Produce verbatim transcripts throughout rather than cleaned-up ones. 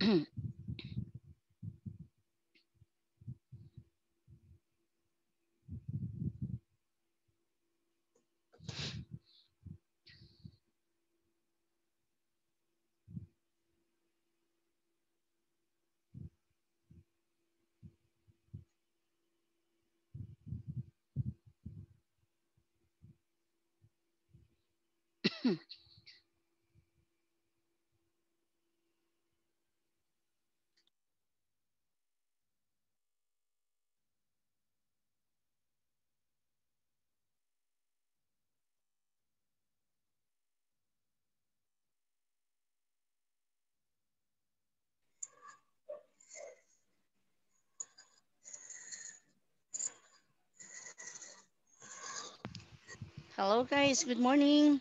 Hello guys, good morning.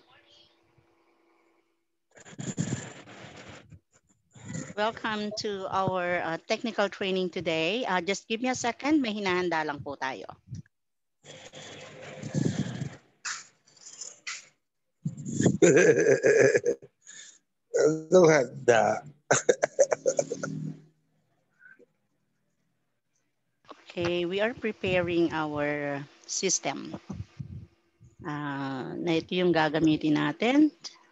Welcome to our uh, technical training today. Uh, just give me a second, may hinahanda lang po tayo. Ano handa? Okay, we are preparing our system. Uh, na ito yung gagamitin natin.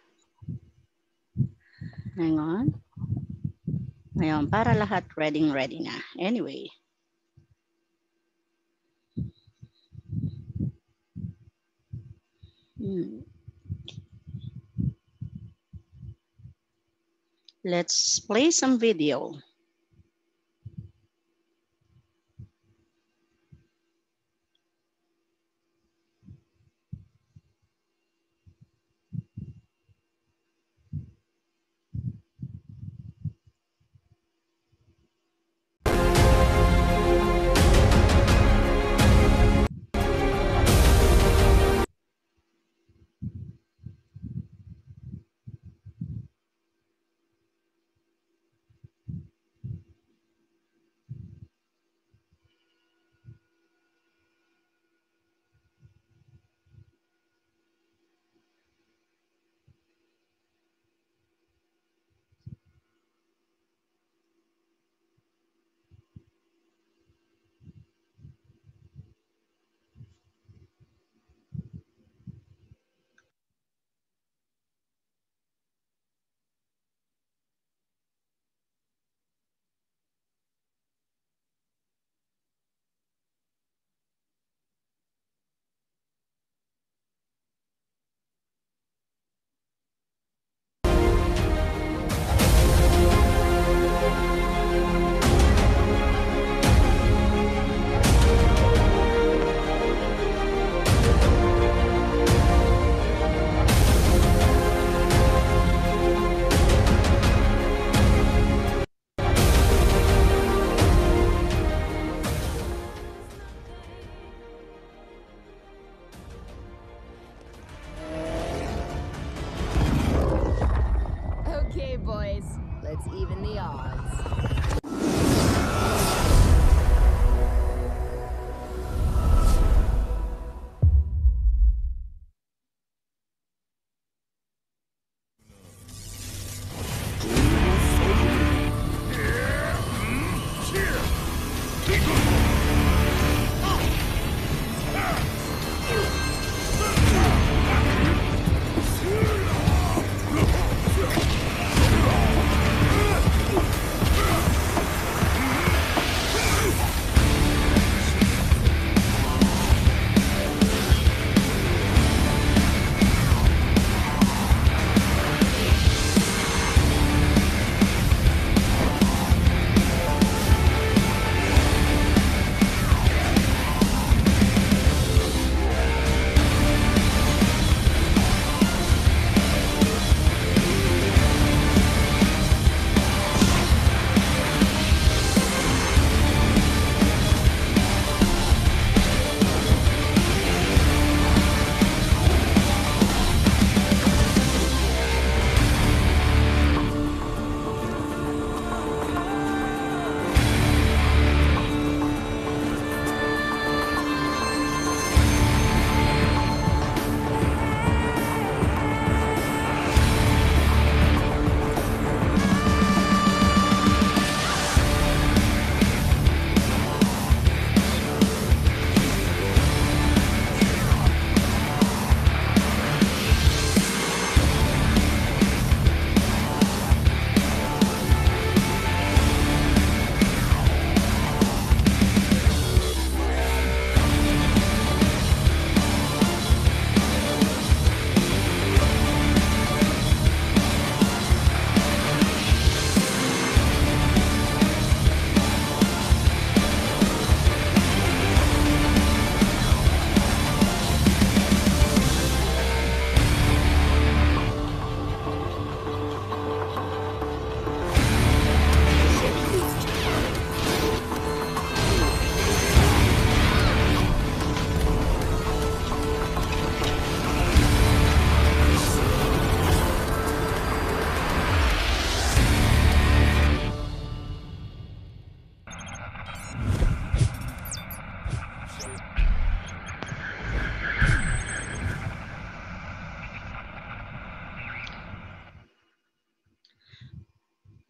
Hang on. Ngayon, para lahat ready ready na. Anyway. Hmm. Let's play some video.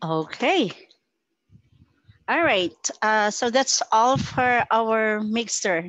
Okay. All right. Uh, so that's all for our mixer.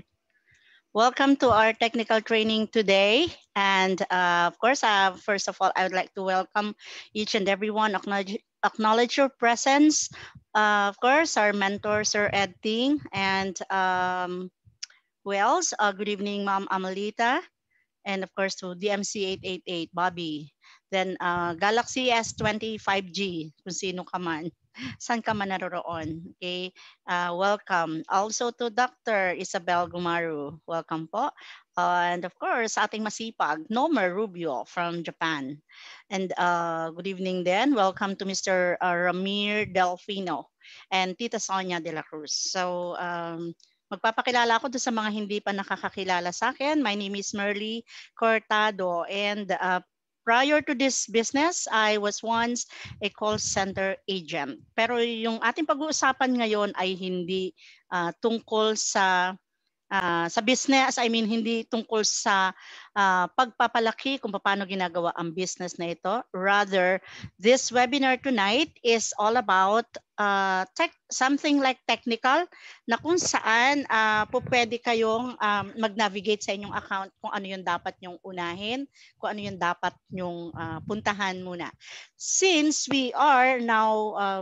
Welcome to our technical training today. And uh, of course, uh, first of all, I would like to welcome each and everyone, acknowledge, acknowledge your presence. Uh, of course, our mentor, Sir Ed Ting, and um, who else? Uh, good evening, Ma'am Amalita. And of course to D M C eight eight eight, Bobby. Then uh, Galaxy S twenty-five G, kung sino ka man. Saan ka man naroroon. Okay, uh, welcome. Also to Doctor Isabel Gumaru, welcome po. Uh, and of course, ating masipag, Nomer Rubio from Japan. And uh, good evening then. Welcome to Mister Uh, Ramir Delfino and Tita Sonia de la Cruz. So, um, magpapakilala ako doon sa mga hindi pa nakakakilala sa akin. My name is Merly Cortado, and uh, prior to this business, I was once a call center agent. Pero yung ating pag-uusapan ngayon ay hindi uh, tungkol sa uh, sa business. I mean, hindi tungkol sa uh, pagpapalaki kung paano ginagawa ang business na ito. Rather, this webinar tonight is all about uh, tech, something like technical na kung saan uh, po pwede kayong um, mag-navigate sa inyong account kung ano yung dapat nyong unahin, kung ano yung dapat nyong uh, puntahan muna. Since we are now uh,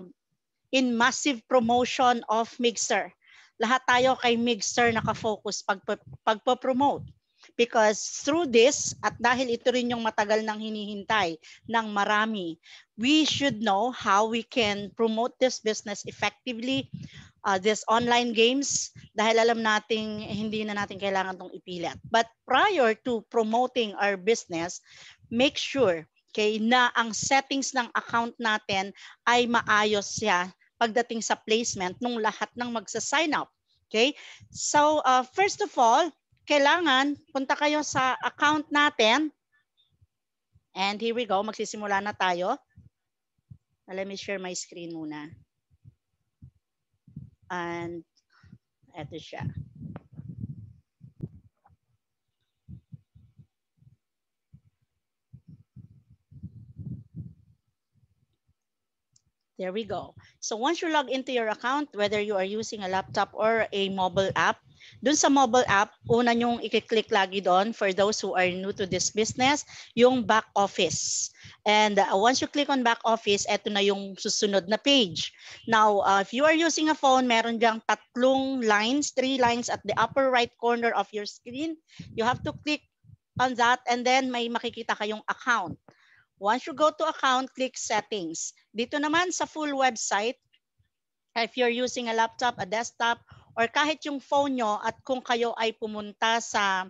in massive promotion of Mixer, lahat tayo kay Mixer nakafocus pag pagpo-promote. Because through this, at dahil ito rin yung matagal nang hinihintay ng marami, we should know how we can promote this business effectively, uh, this online games, dahil alam nating hindi na natin kailangan itong ipilit. But prior to promoting our business, make sure okay, na ang settings ng account natin ay maayos siya pagdating sa placement ng lahat ng magsa-sign up. Okay? So, uh, first of all, kailangan punta kayo sa account natin. And here we go. Magsisimula na tayo. Let me share my screen muna. And eto siya. There we go. So once you log into your account, whether you are using a laptop or a mobile app, dun sa mobile app, una nyong i-click lagi doon for those who are new to this business, yung back office. And uh, once you click on back office, eto na yung susunod na page. Now, uh, if you are using a phone, meron diyang tatlong lines, three lines at the upper right corner of your screen. You have to click on that and then may makikita kayong account. Once you go to account, click settings. Dito naman sa full website, if you're using a laptop, a desktop, or kahit yung phone nyo at kung kayo ay pumunta sa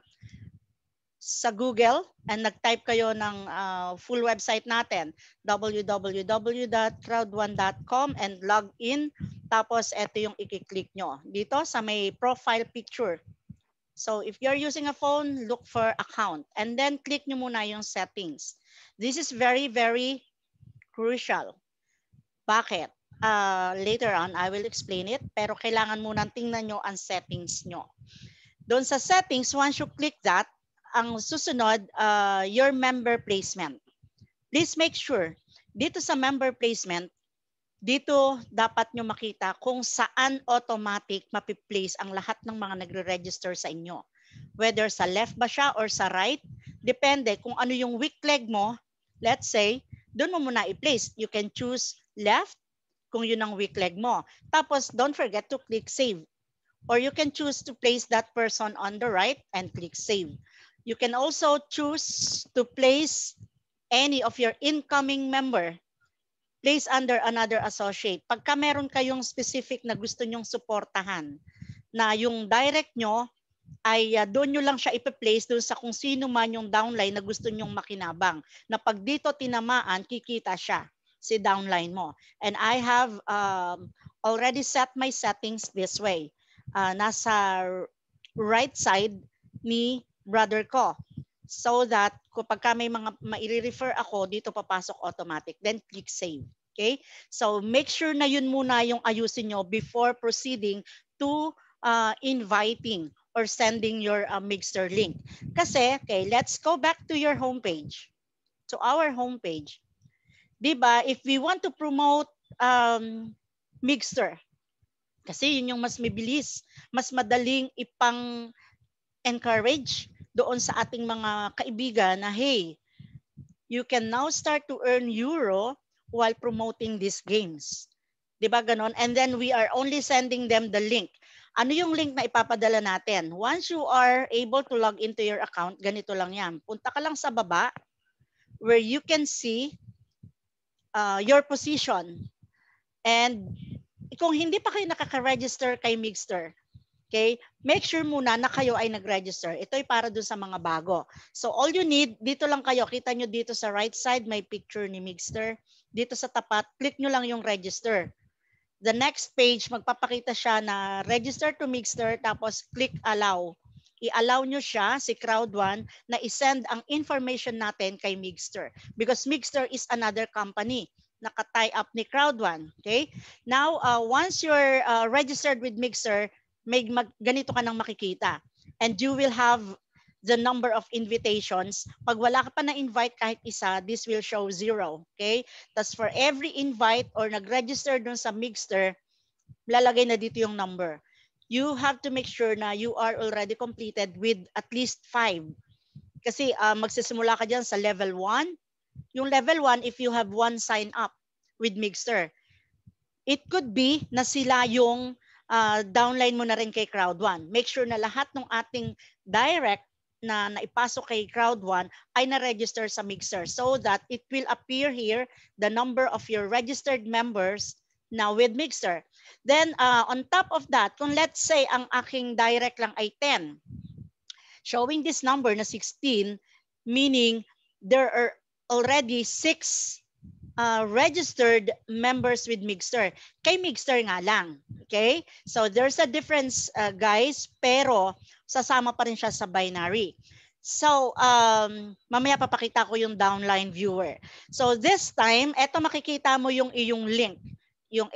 sa Google and nag-type kayo ng uh, full website natin, w w w dot crowd one dot com and log in. Tapos ito yung i-click nyo. Dito sa may profile picture. So if you're using a phone, look for account and then click nyo muna yung settings. This is very, very crucial. Bakit? Uh, later on, I will explain it. Pero kailangan muna tingnan nyo ang settings nyo. Doon sa settings, once you click that, ang susunod, uh, your member placement. Please make sure, dito sa member placement, dito dapat nyo makita kung saan automatic mapiplace ang lahat ng mga nagre-register sa inyo. Whether sa left ba siya or sa right, depende kung ano yung weak leg mo. Let's say, doon mo muna i-place. You can choose left kung yun ang weak leg mo. Tapos, don't forget to click save. Or you can choose to place that person on the right and click save. You can also choose to place any of your incoming member. Place under another associate. Pagka meron kayong specific na gusto nyong suportahan, na yung direct nyo, ay uh, doon nyo lang siya ipa-place doon sa kung sino man yung downline na gusto nyong makinabang. Na pag dito tinamaan, kikita siya, si downline mo. And I have um, already set my settings this way. Uh, nasa right side ni brother ko. So that kapag may mga mai-refer ako, dito papasok automatic. Then click save. Okay? So make sure na yun muna yung ayusin nyo before proceeding to uh, inviting or sending your uh, Mixer link. Kasi, okay, let's go back to your homepage. To our homepage. Diba, if we want to promote um, Mixer. Kasi yun yung mas mabilis, mas madaling ipang-encourage doon sa ating mga kaibigan na, hey, you can now start to earn euro while promoting these games. Diba ganon? And then we are only sending them the link. Ano yung link na ipapadala natin? Once you are able to log into your account, ganito lang yan. Punta ka lang sa baba where you can see uh, your position. And kung hindi pa kayo nakaka-register kay Mixer, okay, make sure muna na kayo ay nag-register. Ito ay para dun sa mga bago. So all you need, dito lang kayo, kita nyo dito sa right side, may picture ni Mixer. Dito sa tapat, click nyo lang yung register. The next page, magpapakita siya na register to Mixer, tapos click allow. I-allow nyo siya, si Crowd One, na isend ang information natin kay Mixer. Because Mixer is another company. Naka-tie up ni Crowd One. Okay? Now, uh, once you're uh, registered with Mixer, may mag, ganito ka nang makikita. And you will have the number of invitations. Pag wala ka pa na-invite kahit isa, this will show zero. Okay? Tapos for every invite or nag-register dun sa Mixer, lalagay na dito yung number. You have to make sure na you are already completed with at least five. Kasi uh, magsisimula ka dyan sa level one. Yung level one, if you have one sign up with Mixer, it could be na sila yung uh, downline mo na rin kay Crowd One. Make sure na lahat ng ating direct na naipasok kay Crowd One ay na-register sa Mixer so that it will appear here the number of your registered members now with Mixer. Then uh, on top of that, kung let's say ang aking direct lang ay ten, showing this number na sixteen, meaning there are already six uh, registered members with Mixer. Kay Mixer nga lang. Okay? So there's a difference, uh, guys, pero sasama pa rin siya sa binary. So, um, mamaya papakita ko yung downline viewer. So this time, eto makikita mo yung iyong link. Yung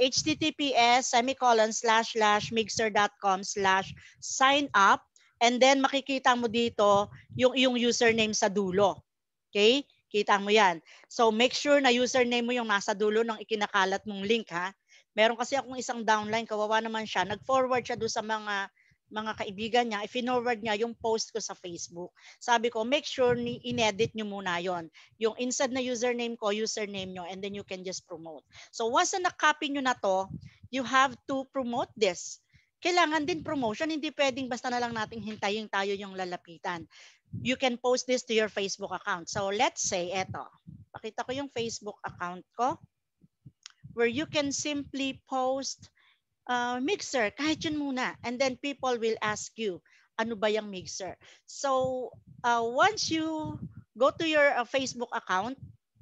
https semicolon slash slash mixer.com slash sign up. And then makikita mo dito yung iyong username sa dulo. Okay? Kita mo yan. So make sure na username mo yung nasa dulo ng ikinakalat mong link, ha. Meron kasi akong isang downline, kawawa naman siya. Nag-forward siya doon sa mga mga kaibigan niya, i-forward niya yung post ko sa Facebook. Sabi ko, make sure ni inedit nyo muna yon. Yung inside na username ko, username nyo, and then you can just promote. So once na na-copy nyo na to, you have to promote this. Kailangan din promotion, hindi pwedeng basta na lang nating hintayin tayo yung lalapitan. You can post this to your Facebook account. So let's say, eto, pakita ko yung Facebook account ko, where you can simply post Uh, Mixer, kahit yun muna. And then people will ask you, ano ba yung Mixer? So, uh, once you go to your uh, Facebook account,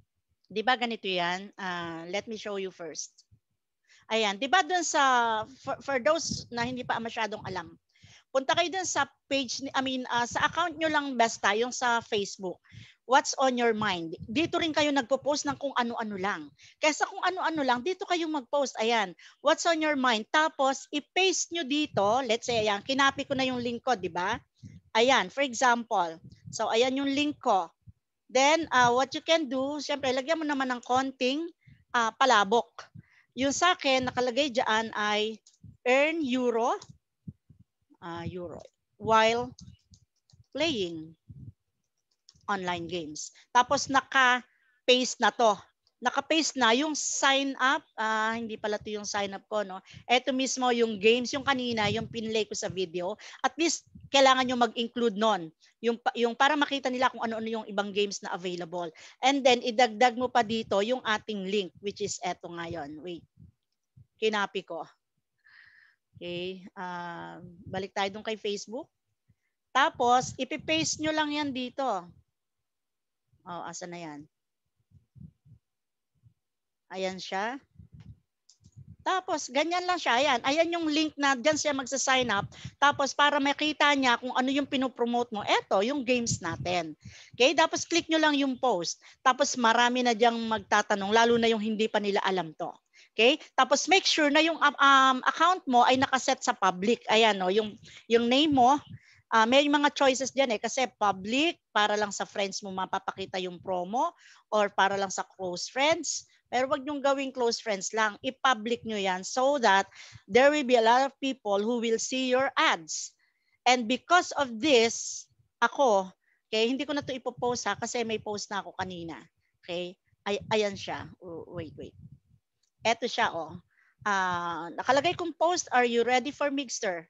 di ba ganito yan? Uh, let me show you first. Ayan, di ba dun sa, for, for those na hindi pa masyadong alam, punta kayo dun sa page, I mean, uh, sa account nyo lang basta, yung sa Facebook. What's on your mind? Dito rin kayo nagpo-post ng kung ano-ano lang. Kaysa kung ano-ano lang, dito kayong mag-post. Ayan, what's on your mind? Tapos, i-paste nyo dito. Let's say, ayan, kinapi ko na yung link ko, di ba? Ayan, for example. So, ayan yung link ko. Then, uh, what you can do, syempre, lagyan mo naman ng konting uh, palabok. Yung sa akin, nakalagay dyan ay earn euro, uh, euro while playing online games. Tapos naka-paste na to. Naka-paste na yung sign up. Uh, hindi pala to yung sign up ko, no? Ito mismo yung games, yung kanina, yung pinlay ko sa video. At least, kailangan nyo mag-include nun. Yung, yung para makita nila kung ano-ano yung ibang games na available. And then, idagdag mo pa dito yung ating link, which is eto ngayon. Wait. Kinapi ko. Okay. Uh, balik tayo dun kay Facebook. Tapos, ipipaste nyo lang yan dito. Oh, asa na yan? Ayan siya. Tapos, ganyan lang siya. Ayan, ayan yung link na dyan siya magsa-sign up. Tapos, para makita niya kung ano yung pinopromote mo, eto, yung games natin. Okay? Tapos, click nyo lang yung post. Tapos, marami na dyang magtatanong, lalo na yung hindi pa nila alam to. Okay? Tapos, make sure na yung um, account mo ay nakaset sa public. Ayan, no, yung, yung name mo. Uh, may mga choices dyan eh, kasi public, para lang sa friends mo mapapakita yung promo, or para lang sa close friends, Pero wag niyong gawing close friends lang. I-public niyo yan so that there will be a lot of people who will see your ads. And because of this, ako, okay, hindi ko na to ipopost ha, kasi may post na ako kanina. Okay? Ay, ayan siya. Oh, wait, wait. Eto siya, oh. Uh, nakalagay kong post, are you ready for Mixer?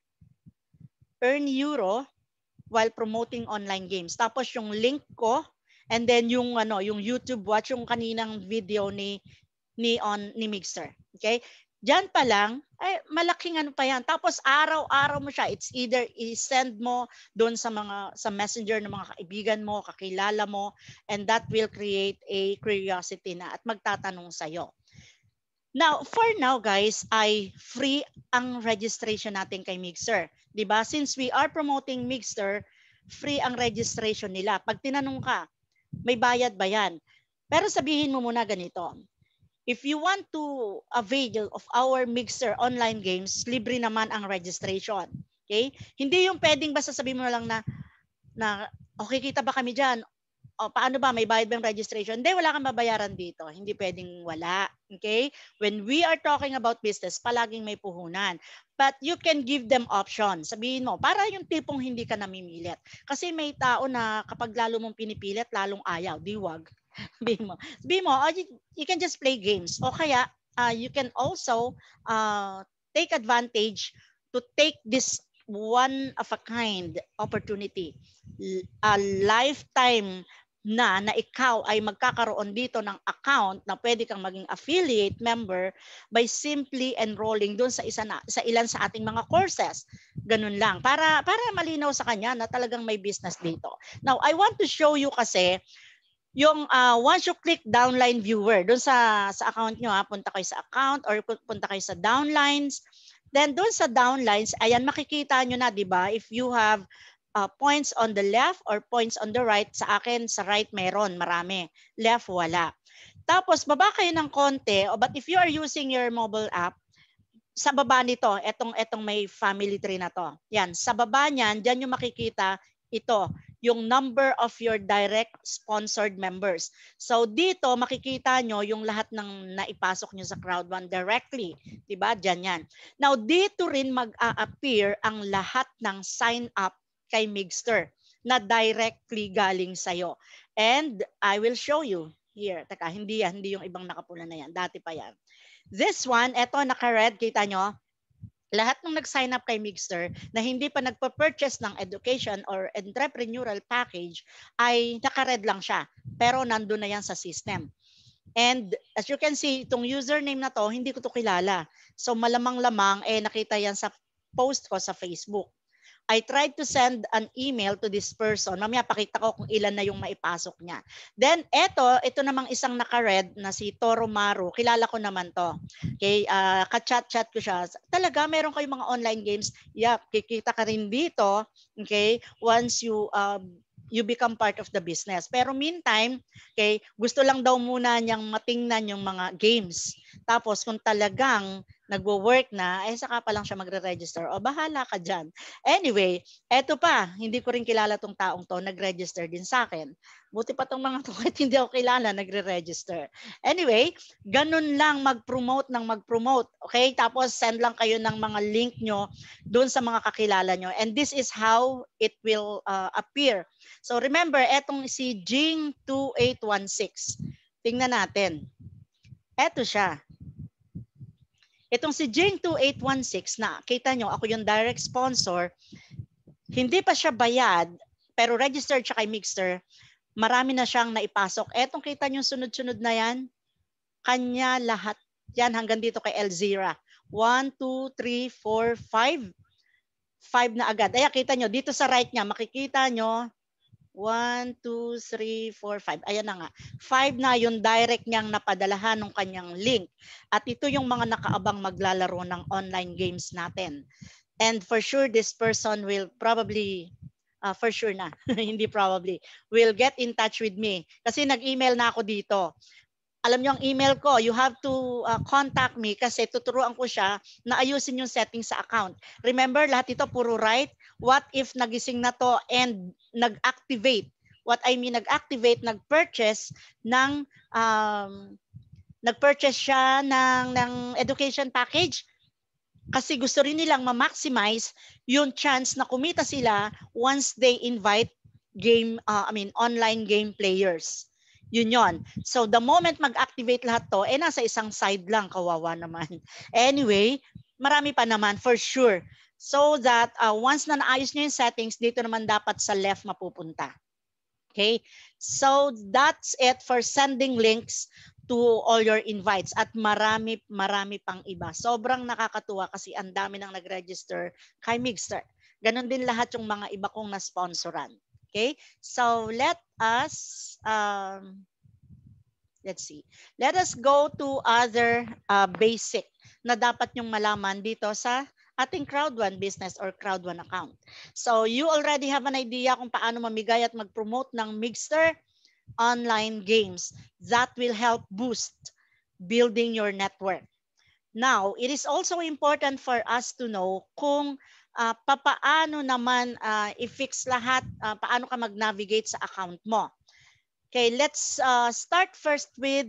Earn euro while promoting online games. Tapos yung link ko, and then yung ano, yung YouTube watch, yung kaninang video ni ni on ni Mixer. Okay? Diyan pa lang, ay malaking ano pa yan. Tapos araw-araw mo siya. It's either i-send mo doon sa mga sa Messenger ng mga kaibigan mo, kakilala mo, and that will create a curiosity na at magtatanong sa iyo. Now, for now guys, ay free ang registration natin kay Mixer. 'Di ba? Since we are promoting Mixer, free ang registration nila. Pag tinanong ka, may bayad ba yan? Pero sabihin mo muna ganito. If you want to avail of our Mixer online games, libre naman ang registration. Okay? Hindi yung pwedeng basta sabihin mo lang na na okay, kita ba kami diyan? O, paano ba? May bayad bang registration? Hindi, wala kang babayaran dito. Hindi pwedeng wala. Okay? When we are talking about business, palaging may puhunan. But you can give them options. Sabihin mo, para yung tipong hindi ka namimilit. Kasi may tao na kapag lalo mong pinipilit, lalong ayaw. Di wag. Sabihin mo. Sabihin mo, oh, you, you can just play games. O kaya, uh, you can also uh, take advantage to take this one of a kind opportunity. A lifetime na na ikaw ay magkakaroon dito ng account na pwede kang maging affiliate member by simply enrolling doon sa isa na, sa ilan sa ating mga courses. Ganun lang. Para para malinaw sa kanya na talagang may business dito. Now, I want to show you kasi yung uh, once you click downline viewer doon sa sa account nyo, ha, punta kayo sa account or punta kayo sa downlines. Then doon sa downlines, ayan makikita nyo na, 'di ba? If you have Uh, points on the left or points on the right, sa akin sa right meron, marami. Left, wala. Tapos baba kayo ng konti, but if you are using your mobile app, sa baba nito, etong, etong may family tree na to. Yan, sa baba niyan, dyan yung makikita ito, yung number of your direct sponsored members. So dito makikita nyo yung lahat ng naipasok nyo sa Crowd One directly. Diba? Dyan yan. Now dito rin mag-a-appear ang lahat ng sign up kay Mixer na directly galing sa'yo. And I will show you here. Teka, hindi yan. Hindi yung ibang nakapula na yan. Dati pa yan. This one, eto naka-red. Kita nyo? Lahat ng nag-sign up kay Mixer na hindi pa nagpa-purchase ng education or entrepreneurial package ay naka-red lang siya. Pero nandun na yan sa system. And as you can see, itong username na to, hindi ko to kilala. So malamang-lamang, eh nakita yan sa post ko sa Facebook. I tried to send an email to this person. Mamaya pakita ko kung ilan na yung maipasok niya. Then eto, ito namang isang naka-red na si Toro Maru. Kilala ko naman to. Okay, uh, ka-chat-chat ko siya. Talaga meron kayong mga online games? Yep, kikita ka rin dito. Okay, once you uh, you become part of the business. Pero meantime, okay, gusto lang daw muna niyang matingnan yung mga games. Tapos kung talagang nagwo-work na, eh saka pa lang siya magre-register. O bahala ka dyan. Anyway, eto pa, hindi ko rin kilala tong taong to, nag-register din sa akin. Buti pa tong mga to, kahit hindi ako kilala, nagre-register. Anyway, ganun lang mag-promote ng mag-promote. Okay? Tapos send lang kayo ng mga link nyo dun sa mga kakilala nyo. And this is how it will uh, appear. So remember, etong si Jing two eight one six. Tingnan natin. Eto siya. Itong si Jing two eight one six na, kita nyo, ako yung direct sponsor, hindi pa siya bayad, pero registered siya kay Mixer, marami na siyang naipasok. Etong kita nyo sunod-sunod na yan, kanya lahat yan hanggang dito kay Elzira. one, two, three, four, five. five na agad. Ayan, kita nyo, dito sa right niya, makikita nyo, one, two, three, four, five. Ayan na nga. five na yung direct niyang napadalahan ng kanyang link. At ito yung mga nakaabang maglalaro ng online games natin. And for sure, this person will probably, uh, for sure na, hindi probably, will get in touch with me. Kasi nag-email na ako dito. Alam niyo ang email ko, you have to uh, contact me kasi tuturuan ko siya na ayusin yung settings sa account. Remember, lahat ito puro right. What if nagising na to and nag-activate? What I mean, nag-activate, nag-purchase ng, um, nag-purchase siya ng, ng education package kasi gusto rin nilang ma-maximize yung chance na kumita sila once they invite game, uh, I mean, online game players. Yun yon. So the moment mag-activate lahat to, eh nasa isang side lang, kawawa naman. Anyway, marami pa naman for sure. So that uh, once na naayos nyo yung settings, dito naman dapat sa left mapupunta. Okay? So that's it for sending links to all your invites at marami marami pang iba. Sobrang nakakatuwa kasi ang dami nang nag-register kay Mixer. Ganon din lahat yung mga iba kong na-sponsoran. Okay? So let us um, let's see. Let us go to other uh, basic na dapat yung malaman dito sa ating Crowd One business or Crowd One account. So you already have an idea kung paano mamigay at mag-promote ng Mixer online games that will help boost building your network. Now, it is also important for us to know kung uh, papaano naman uh, i-fix lahat, uh, paano ka mag-navigate sa account mo. Okay, let's uh, start first with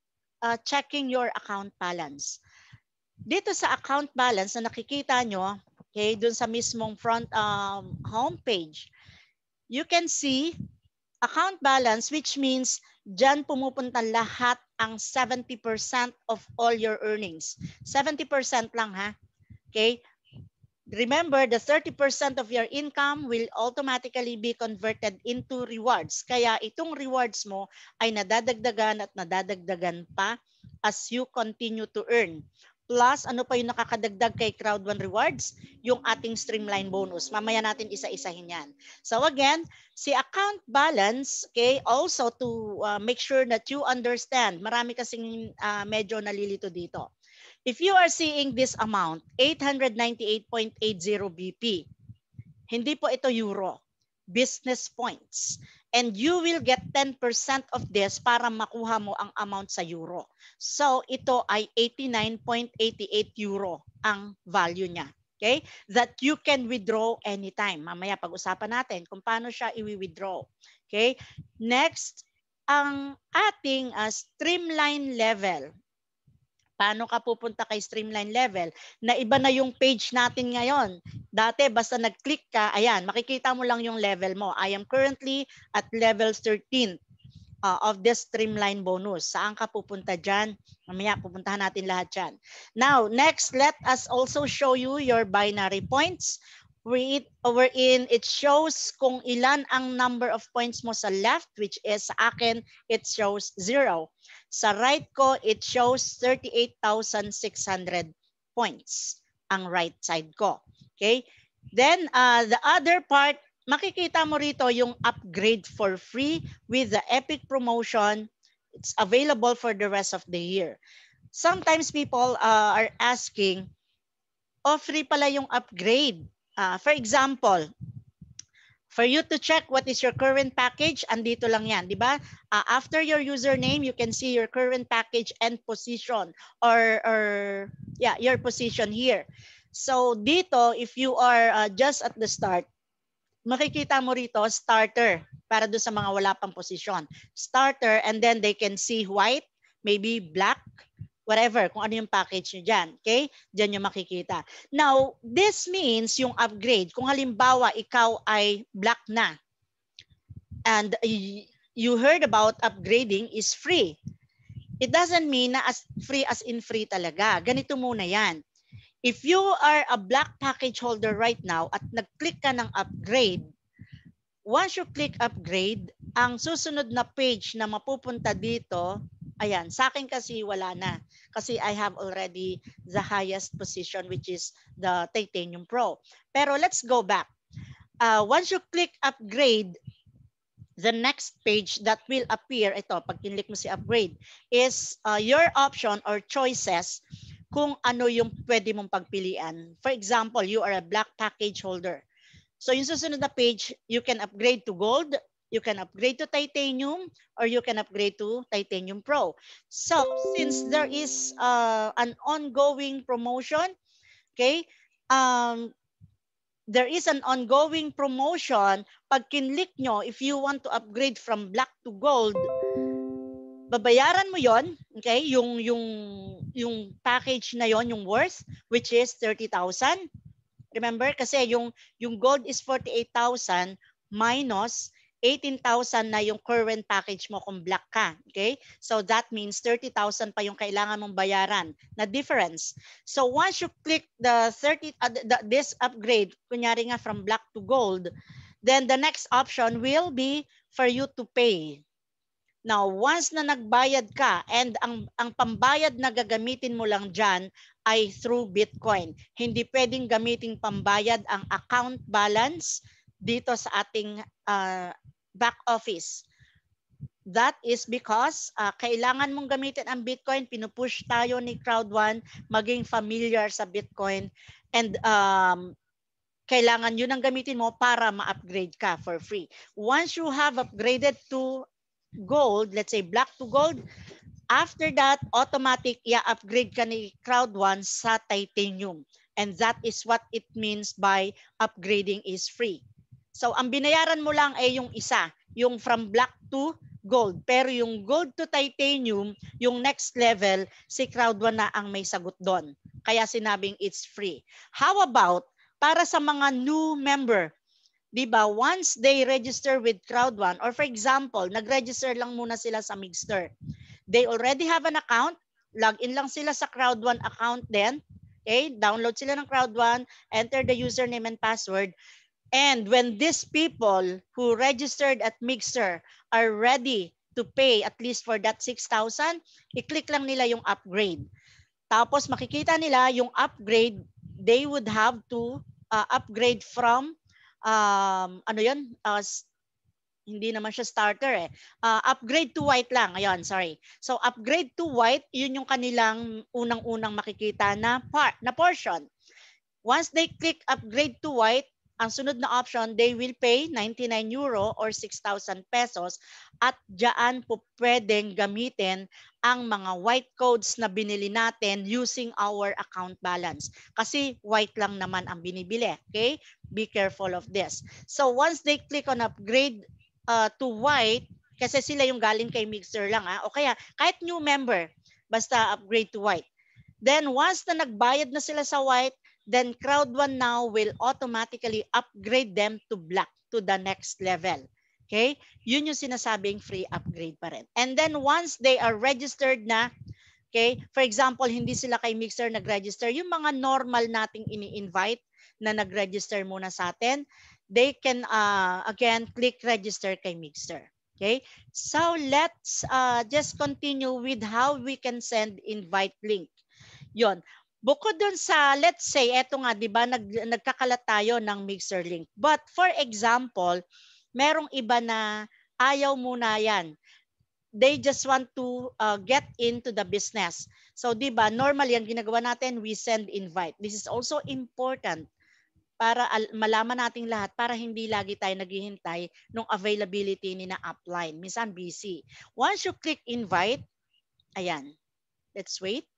uh, checking your account balance. Dito sa account balance na nakikita nyo, okay, dun sa mismong front um, homepage, you can see account balance, which means dyan pumupunta lahat ang seventy percent of all your earnings. seventy percent lang ha. Okay? Remember, the thirty percent of your income will automatically be converted into rewards. Kaya itong rewards mo ay nadadagdagan at nadadagdagan pa as you continue to earn. Plus, ano pa yung nakakadagdag kay Crowd One Rewards? Yung ating streamline bonus. Mamaya natin isa-isahin yan. So again, si account balance, okay, also to uh, make sure that you understand, marami kasing uh, medyo nalilito dito. If you are seeing this amount, eight hundred ninety-eight point eight zero B P, hindi po ito euro, business points. And you will get ten percent of this para makuha mo ang amount sa euro. So ito ay eighty-nine point eight eight euro ang value niya. Okay? That you can withdraw anytime. Mamaya pag-usapan natin kung paano siya i-withdraw. Okay? Next, ang ating uh, streamline level. Paano ka pupunta kay streamline level? Na iba na yung page natin ngayon. Dati basta nag-click ka, ayan, makikita mo lang yung level mo. I am currently at level thirteen uh, of this streamline bonus. Saan ka pupunta dyan? Mamaya pupuntahan natin lahat dyan. Now, next, let us also show you your binary points. Wherein it shows kung ilan ang number of points mo sa left, which is sa akin, it shows zero. Sa right ko, it shows thirty-eight thousand six hundred points ang right side ko. Okay? Then, uh, the other part, makikita mo rito yung upgrade for free with the Epic promotion. It's available for the rest of the year. Sometimes people uh, are asking, oh, free pala yung upgrade. Uh, for example, for you to check what is your current package, andito lang yan, di ba? Uh, after your username, you can see your current package and position or, or yeah, your position here. So dito, if you are uh, just at the start, makikita mo rito starter para doon sa mga wala pang posisyon. Starter, and then they can see white, maybe black, whatever, kung ano yung package nyo dyan. Okay? Dyan yung makikita. Now, this means yung upgrade. Kung halimbawa, ikaw ay black na and you heard about upgrading is free. It doesn't mean na as free as in free talaga. Ganito muna yan. If you are a black package holder right now at nag-click ka ng upgrade, once you click upgrade, ang susunod na page na mapupunta dito, ayan, sa akin kasi wala na. Kasi I have already the highest position, which is the Titanium Pro. Pero let's go back. Uh, once you click upgrade, the next page that will appear, ito, pag kinlik mo si upgrade, is uh, your option or choices kung ano yung pwede mong pagpilian. For example, you are a black package holder. So yung susunod na page, you can upgrade to gold, you can upgrade to titanium, or you can upgrade to Titanium Pro. So since there is uh, an ongoing promotion, okay, um, there is an ongoing promotion, pag kinlik nyo, if you want to upgrade from black to gold, babayaran mo yon, okay? Yung yung yung package na yon, yung worth, which is thirty thousand. Remember kasi yung yung gold is forty-eight thousand minus eighteen thousand na yung current package mo kung black ka, okay? So that means thirty thousand pa yung kailangan mong bayaran na difference. So once you click the thirty uh, the, this upgrade, kunyari nga from black to gold, then the next option will be for you to pay. Now, once na nagbayad ka and ang, ang pambayad na gagamitin mo lang dyan ay through Bitcoin. Hindi pwedeng gamitin pambayad ang account balance dito sa ating uh, back office. That is because uh, kailangan mong gamitin ang Bitcoin. Pinupush tayo ni Crowd One maging familiar sa Bitcoin and um, kailangan yun ang gamitin mo para ma-upgrade ka for free. Once you have upgraded to gold, let's say black to gold, after that, automatic i-upgrade ka ni Crowd One sa titanium. And that is what it means by upgrading is free. So, ang binayaran mo lang ay yung isa, yung from black to gold. Pero yung gold to titanium, yung next level, si Crowd One na ang may sagot doon. Kaya sinabing it's free. How about para sa mga new member? Diba, once they register with Crowd One, or for example, nag-register lang muna sila sa Mixter. They already have an account, log in lang sila sa Crowd One account then, okay? Download sila ng Crowd One, enter the username and password, and when these people who registered at Mixer are ready to pay at least for that six thousand, i-click lang nila yung upgrade. Tapos makikita nila yung upgrade, they would have to uh, upgrade from Um, ano yun? Uh, hindi naman siya starter eh. Uh, upgrade to white lang. Ayun, sorry. So upgrade to white, yun yung kanilang unang-unang makikita na part, na portion. Once they click upgrade to white, ang sunod na option, they will pay ninety-nine euro or six thousand pesos at diyan po pwedeng gamitin ang mga white codes na binili natin using our account balance. Kasi white lang naman ang binibili. Okay? Be careful of this. So once they click on upgrade uh, to white, kasi sila yung galing kay Mixer lang. Ha? O kaya kahit new member, basta upgrade to white. Then once na nagbayad na sila sa white, then Crowd One now will automatically upgrade them to black, to the next level. Okay? Yun yung sinasabing free upgrade pa rin. And then once they are registered na, okay, for example, hindi sila kay Mixer nag-register, yung mga normal nating ini-invite na nag-register muna sa atin, they can, uh, again, click register kay Mixer. Okay? So let's uh, just continue with how we can send invite link. Yon. Bukod dun sa, let's say, eto nga, di ba, nag, nagkakalat tayo ng Mixer link. But for example, merong iba na ayaw muna yan. They just want to uh, get into the business. So, di ba, normally, ang ginagawa natin, we send invite. This is also important para malaman nating lahat para hindi lagi tayo naghihintay ng availability ni na upline. Minsan busy. Once you click invite, ayan, let's wait.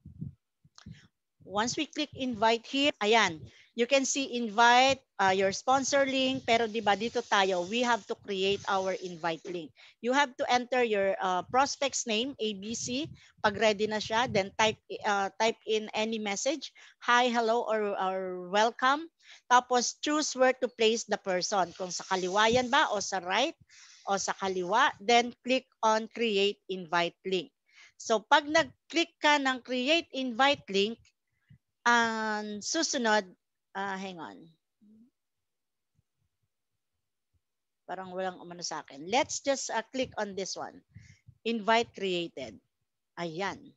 Once we click invite here, ayan, you can see invite, uh, your sponsor link, pero di ba dito tayo, we have to create our invite link. You have to enter your uh, prospect's name, A B C, pag ready na siya, then type, uh, type in any message, hi, hello, or, or welcome. Tapos choose where to place the person, kung sa kaliwa yan ba, o sa right, o sa kaliwa, then click on create invite link. So pag nag-click ka ng create invite link, ang um, susunod, uh, hang on. Parang walang umano sa akin. Let's just uh, click on this one. Invite created. Ayan.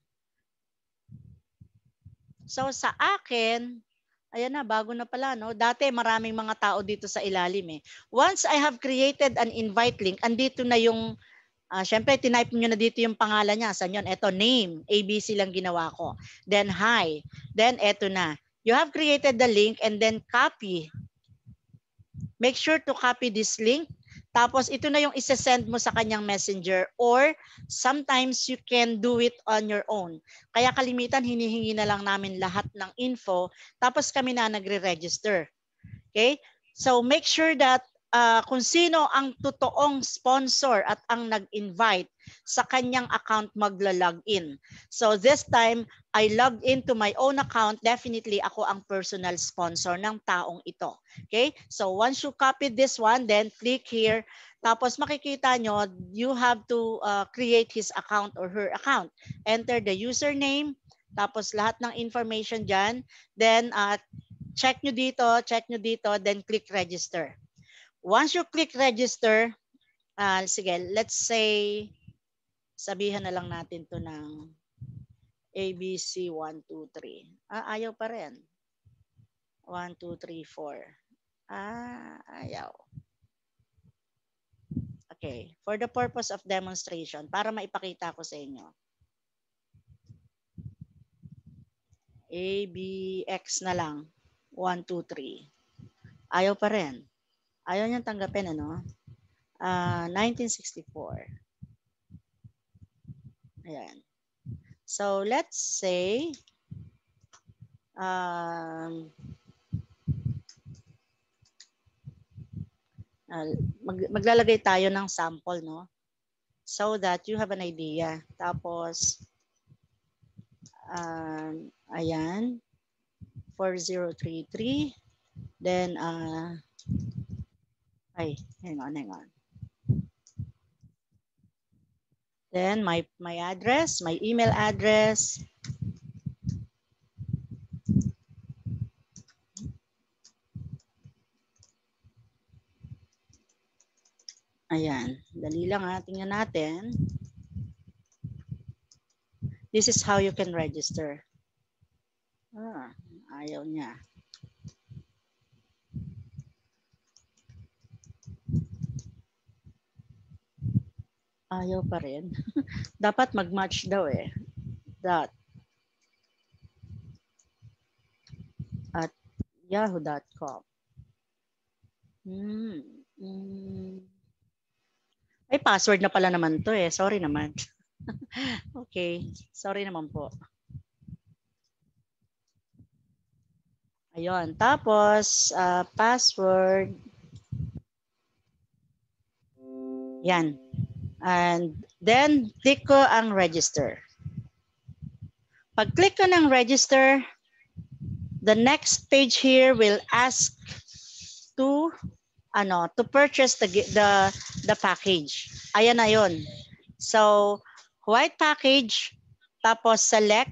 So sa akin, ayan na, bago na pala, no? Dati maraming mga tao dito sa ilalim eh. Once I have created an invite link, andito na yung Uh, Siyempre, tinype nyo na dito yung pangalan niya. Saan yun? Ito, name. A B C lang ginawa ko. Then, hi. Then, eto na. You have created the link and then copy. Make sure to copy this link. Tapos, ito na yung isa-send mo sa kanyang messenger or sometimes you can do it on your own. Kaya kalimitan, hinihingi na lang namin lahat ng info. Tapos, kami na nagre-register. Okay? So, make sure that uh, kung sino ang totoong sponsor at ang nag-invite sa kanyang account magla-log in. So this time, I logged into my own account. Definitely ako ang personal sponsor ng taong ito. Okay? So once you copy this one, then click here. Tapos makikita nyo, you have to uh, create his account or her account. Enter the username, tapos lahat ng information dyan. Then uh, check nyo dito, check nyo dito, then click register. Once you click register, uh, sige, let's say, sabihan na lang natin to ng A B C one, two, three. Ah, ayaw pa rin. one, two, three, four. Ah, ayaw. Okay, for the purpose of demonstration, para maipakita ko sa inyo. A, B, X na lang. one, two, three. Ayaw pa rin. Ayaw niyang tanggapin, ano? Uh, nineteen sixty-four. Ayan. So, let's say, um, uh, mag, maglalagay tayo ng sample, no? So that you have an idea. Tapos, um, ayan, four zero three three. Then, uh, ay, hang on, hang on. Then my, my address, my email address. Ayan, dali lang ha, tingnan natin. This is how you can register. Ah, ayaw niya. Ayaw pa rin. Dapat mag-match daw eh. Dot. At yahoo dot com. Hmm. Hmm. Ay, password na pala naman to eh. Sorry naman. Okay. Sorry naman po. Ayun. Tapos, uh, password. Yan. And then, click ko ang register. Pag click ko ng register, the next page here will ask to ano to purchase the the the package. Ayan na yun. So, white package, tapos select.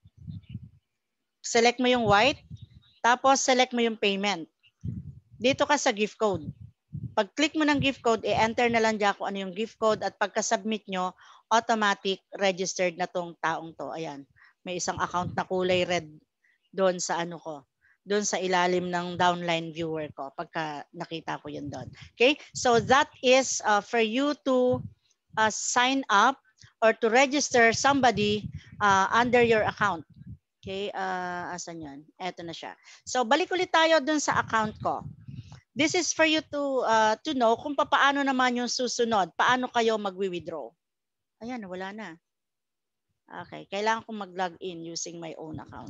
Select mo yung white, tapos select mo yung payment. Dito ka sa gift code. Pag click mo ng gift code, i-enter na lang dyan kung ano yung gift code at pagka-submit nyo, automatic registered na tong taong to. Ayan, may isang account na kulay red doon sa ano ko, doon sa ilalim ng downline viewer ko pagka nakita ko yun doon. Okay, so that is uh, for you to uh, sign up or to register somebody uh, under your account. Okay, uh, asan yun? Eto na siya. So balik ulit tayo doon sa account ko. This is for you to uh, to know kung paano naman yung susunod. Paano kayo magwi-withdraw. Ayan, wala na. Okay, kailangan kong mag-log in using my own account.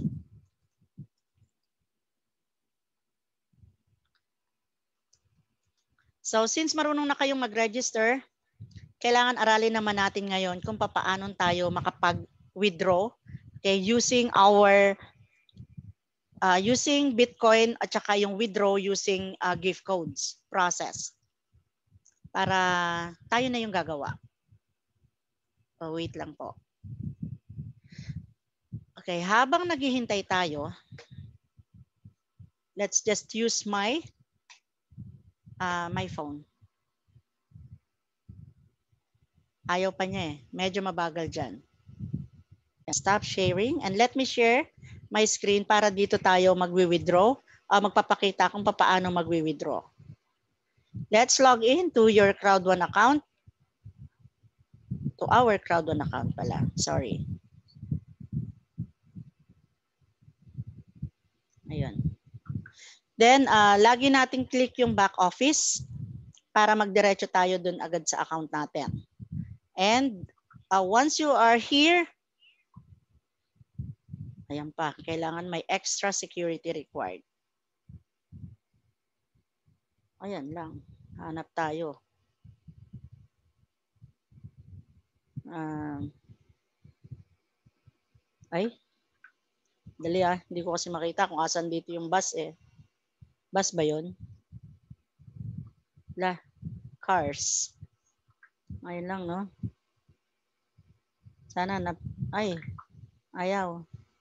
So since marunong na kayong mag-register, kailangan aralin naman natin ngayon kung paano tayo makapag-withdraw, okay, using our Uh, using Bitcoin at saka yung withdraw using uh, gift codes process. Para tayo na yung gagawa. Oh, wait lang po. Okay, habang naghihintay tayo, let's just use my uh, my phone. Ayaw pa niya eh. Medyo mabagal dyan. Stop sharing and let me share my screen para dito tayo magwi-withdraw. Uh, magpapakita kung paano magwi-withdraw. Let's log in to your Crowd One account. To our Crowd One account pala. Sorry. Ayun. Then, uh, lagi nating click yung back office para magdiretso tayo dun agad sa account natin. And uh, once you are here, ayan pa, kailangan may extra security required. Ayan lang. Hanap tayo. Um, ay, dali ah. Hindi ko kasi makita kung asan dito yung bus eh. Bus ba yun? La, cars. Ayun lang, no? Sana na, ay, ayaw.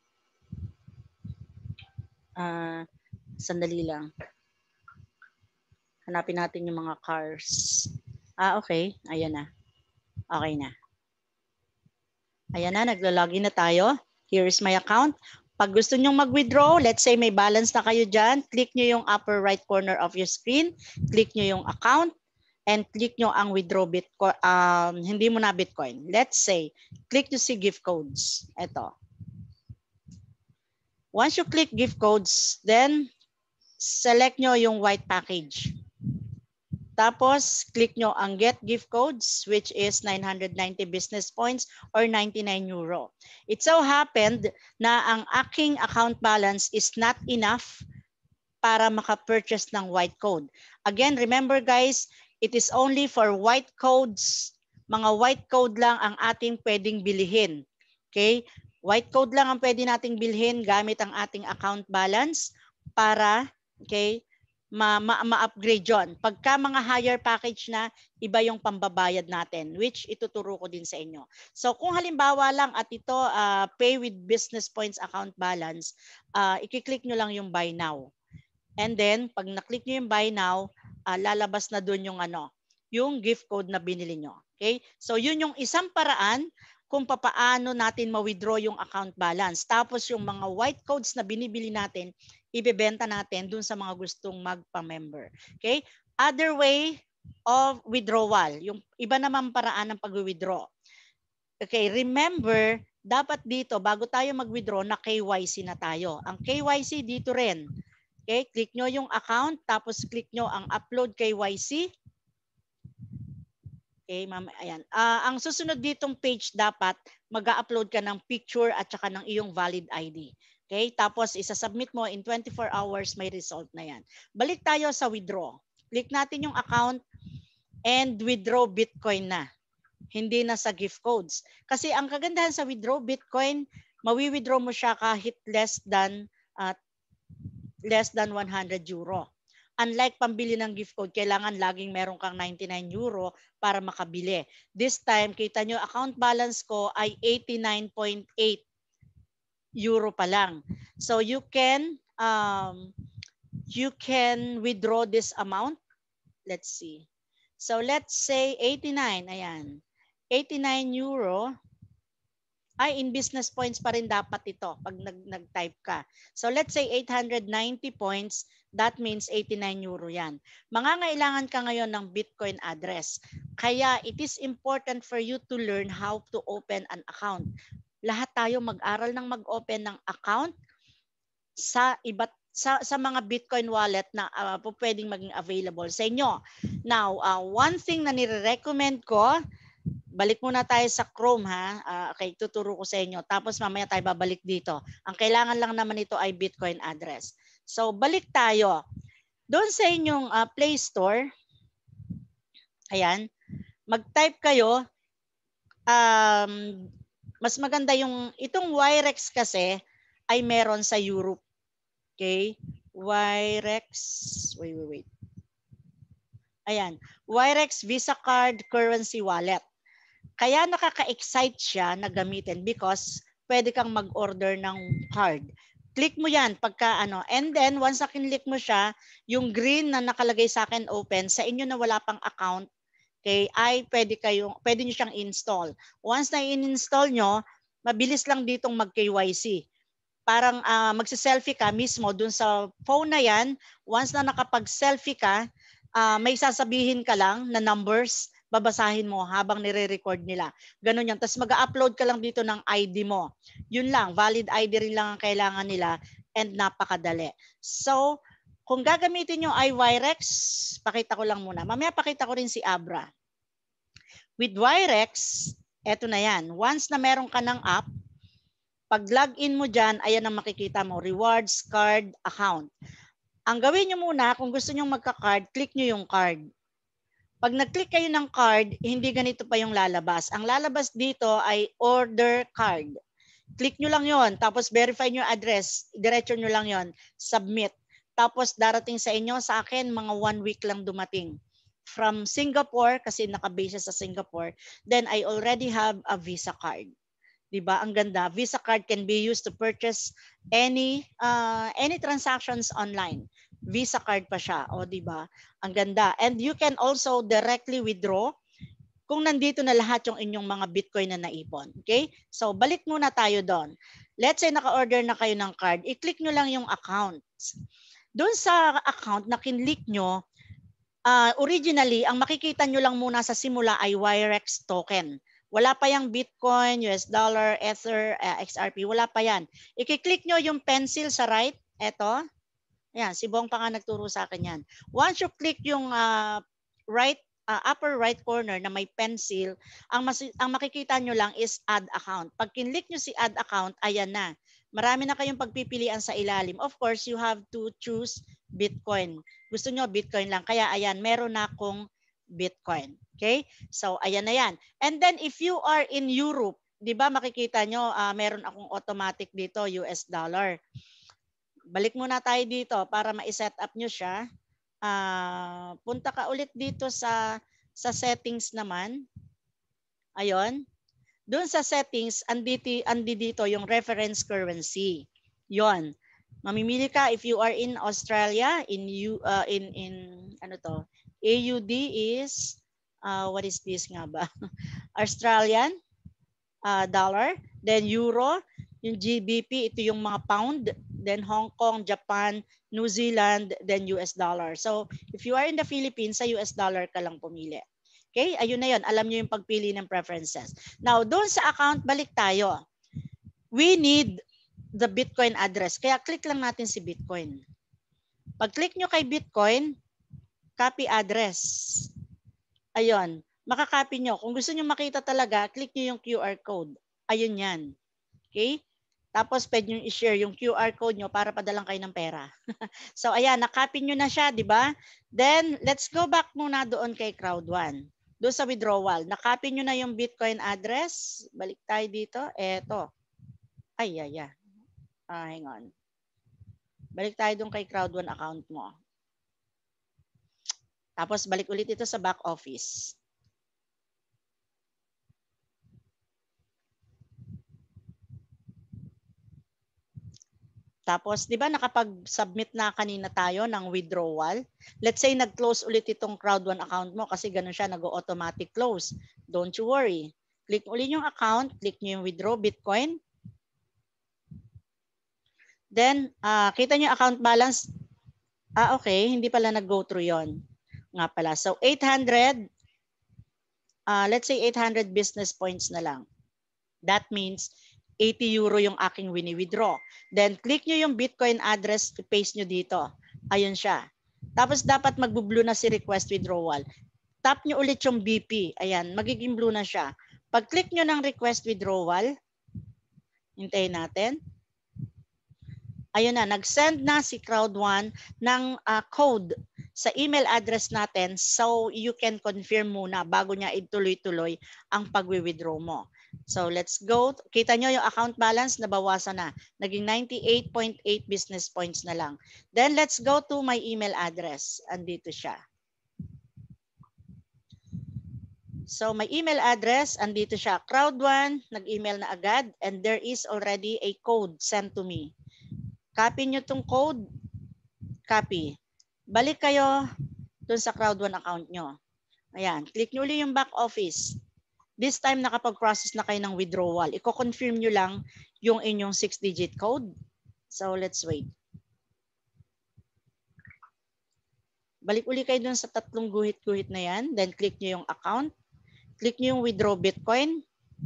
Ah, uh, sandali lang. Hanapin natin yung mga cars. Ah, okay. Ayan na. Okay na. Ayan na, naglalogin na tayo. Here is my account. Pag gusto nyong mag-withdraw, let's say may balance na kayo dyan, click nyo yung upper right corner of your screen, click nyo yung account, and click nyo ang withdraw Bitcoin. Um, hindi mo na Bitcoin. Let's say, click nyo si gift codes. Ito. Once you click gift codes, then select nyo yung white package. Tapos, click nyo ang get gift codes, which is nine hundred ninety business points or ninety-nine euro. It so happened na ang aking account balance is not enough para maka-purchase ng white code. Again, remember guys, it is only for white codes. Mga white code lang ang ating pwedeng bilhin. Okay? White code lang ang pwede nating bilhin gamit ang ating account balance para, okay, ma-upgrade yon. Pagka mga higher package na, iba yung pambabayad natin, which ituturo ko din sa inyo. So kung halimbawa lang at ito uh, pay with business points account balance, uh, i-click nyo lang yung buy now. And then pag na-click nyo yung buy now, uh, lalabas na dun yung ano, yung gift code na binili nyo. Okay? So yun yung isang paraan kung papaano natin ma-withdraw yung account balance. Tapos yung mga white codes na binibili natin, ibebenta natin dun sa mga gustong magpa-member. Okay? Other way of withdrawal, yung iba naman paraan ng pag-withdraw. Okay, remember, dapat dito, bago tayo mag-withdraw, na K Y C na tayo. Ang K Y C dito rin. Okay, click nyo yung account, tapos click nyo ang upload K Y C. Okay, ma'am, ayan. Uh, ang susunod ditong page dapat, mag-upload ka ng picture at saka ng iyong valid I D. Okay, tapos isa-submit mo in twenty-four hours, may result na yan. Balik tayo sa withdraw. Click natin yung account and withdraw Bitcoin na. Hindi na sa gift codes. Kasi ang kagandahan sa withdraw Bitcoin, mawi-withdraw mo siya kahit less than uh, less than one hundred euro. Unlike pambili ng gift code, kailangan laging meron kang ninety-nine euro para makabili. This time, kita nyo, account balance ko ay eighty-nine point eight euro pa lang. So you can um, you can withdraw this amount. Let's see. So let's say eighty-nine, ayan. eighty-nine euro. Ay, in business points pa rin dapat ito pag nag-type ka. So let's say eight hundred ninety points, that means eighty-nine euro yan. Mangangailangan ka ngayon ng Bitcoin address. Kaya it is important for you to learn how to open an account. Lahat tayo mag-aral ng mag-open ng account sa iba't sa, sa mga Bitcoin wallet na uh, po pwedeng maging available sa inyo. Now, uh, one thing na nire-recommend ko, balik muna tayo sa Chrome ha. Uh, okay, tuturo ko sa inyo. Tapos mamaya tayo babalik dito. Ang kailangan lang naman ito ay Bitcoin address. So balik tayo. Doon sa inyong uh, Play Store, ayan, mag-type kayo. Um, mas maganda yung, itong Wirex kasi ay meron sa Europe. Okay? Wirex, wait, wait, wait. Ayan, Wirex Visa Card Currency Wallet. Kaya nakaka-excite siya na gamitin because pwede kang mag-order ng card. Click mo yan pagka ano. And then, once na kinlik mo siya, yung green na nakalagay sa akin open, sa inyo na wala pang account, okay, ay pwede, kayo, pwede nyo siyang install. Once na in-install nyo, mabilis lang ditong mag-K Y C. Parang uh, magsi-selfie ka mismo dun sa phone na yan. Once na nakapag-selfie ka, uh, may sasabihin ka lang na numbers, babasahin mo habang nire-record nila. Ganun yan. Tapos mag-upload ka lang dito ng I D mo. Yun lang. Valid I D rin lang ang kailangan nila and napakadali. So, kung gagamitin yung iWirex, pakita ko lang muna. Mamaya pakita ko rin si Abra. With Wirex, eto na yan. Once na meron ka ng app, pag login mo dyan, ayan ang makikita mo. Rewards card account. Ang gawin nyo muna, kung gusto nyo magka-card, click nyo yung card. Pag nag-click kayo ng card, hindi ganito pa yung lalabas. Ang lalabas dito ay order card. Click nyo lang yon, tapos verify nyo address, diretso nyo lang yon, submit. Tapos darating sa inyo, sa akin, mga one week lang dumating. From Singapore, kasi nakabase sa Singapore, then I already have a Visa card. Diba? Ang ganda. Visa card can be used to purchase any uh, any transactions online. Visa card pa siya. O, diba? Ang ganda. And you can also directly withdraw kung nandito na lahat yung inyong mga Bitcoin na naipon. Okay? So, balik muna tayo doon. Let's say naka-order na kayo ng card. I-click nyo lang yung account. Doon sa account na kinlik nyo, uh, originally, ang makikita nyo lang muna sa simula ay Wirex token. Wala pa yung Bitcoin, U S dollar, Ether, uh, X R P. Wala pa yan. I-click nyo yung pencil sa right. Eto. Ayan, si Bong pa nga nagturo sa akin yan. Once you click yung uh, right, uh, upper right corner na may pencil, ang, mas, ang makikita nyo lang is add account. Pag kinlik nyo si add account, ayan na. Marami na kayong pagpipilian sa ilalim. Of course, you have to choose Bitcoin. Gusto nyo Bitcoin lang. Kaya ayan, meron na akong Bitcoin. Okay? So, ayan na yan. And then, if you are in Europe, di ba makikita nyo, uh, meron akong automatic dito, U S dollar. Balik muna tayo dito para ma-set up nyo siya. Uh, punta ka ulit dito sa, sa settings naman. Ayun. Doon sa settings, andito, andi dito yung reference currency. Yon. Mamimili ka if you are in Australia, in you uh, in in ano to? A U D is uh, what is this nga ba? Australian uh, dollar, then euro, yung G B P, ito yung mga pound, then Hong Kong, Japan, New Zealand, then U S dollar. So, if you are in the Philippines, sa U S dollar ka lang pumili. Okay, ayun na yun. Alam nyo yung pagpili ng preferences. Now, doon sa account, balik tayo. We need the Bitcoin address. Kaya click lang natin si Bitcoin. Pag click nyo kay Bitcoin, copy address. Ayun, makakopy nyo. Kung gusto nyo makita talaga, click nyo yung Q R code. Ayun yan. Okay? Tapos pwede nyo i-share yung Q R code nyo para padalang kayo ng pera. So ayan, nakopy nyo na siya, di ba? Then, let's go back muna doon kay Crowd one. Doon sa withdrawal, nakopy nyo na yung Bitcoin address. Balik tayo dito. Eto. Ay, ay, ay. Ah, hang on. Balik tayo doon kay Crowd one account mo. Tapos balik ulit ito sa back office. Tapos, di ba nakapag-submit na kanina tayo ng withdrawal? Let's say nag-close ulit itong Crowd one account mo kasi ganun siya, nag-automatic close. Don't you worry. Click ulit yung account, click nyo yung withdraw Bitcoin. Then, uh, kita nyo account balance. Ah, okay. Hindi pala nag-go through yon. Nga pala. So, eight hundred, uh, let's say eight hundred business points na lang. That means eighty euro yung aking wini-withdraw. Then, click nyo yung Bitcoin address, paste nyo dito. Ayun siya. Tapos, dapat magbo-blue na si request withdrawal. Tap nyo ulit yung B P. Ayan, magiging blue na siya. Pag click nyo ng request withdrawal, hintayin natin. Ayun na, nag-send na si Crowd one ng uh, code sa email address natin so you can confirm muna bago niya ituloy-tuloy ang pag-withdraw mo. So let's go. Kita nyo yung account balance nabawasan na. Naging ninety-eight point eight business points na lang. Then let's go to my email address. Andito siya. So my email address, andito siya. Crowd one, nag-email na agad and there is already a code sent to me. Copy nyo tong code. Copy. Balik kayo dun sa Crowd one account nyo. Ayan. Click nyo ulit yung back office. This time, nakapag-process na kayo ng withdrawal. Iko-confirm nyo lang yung inyong six digit code. So, let's wait. Balik ulit kayo dun sa tatlong guhit-guhit na yan. Then, click nyo yung account. Click nyo yung withdraw Bitcoin.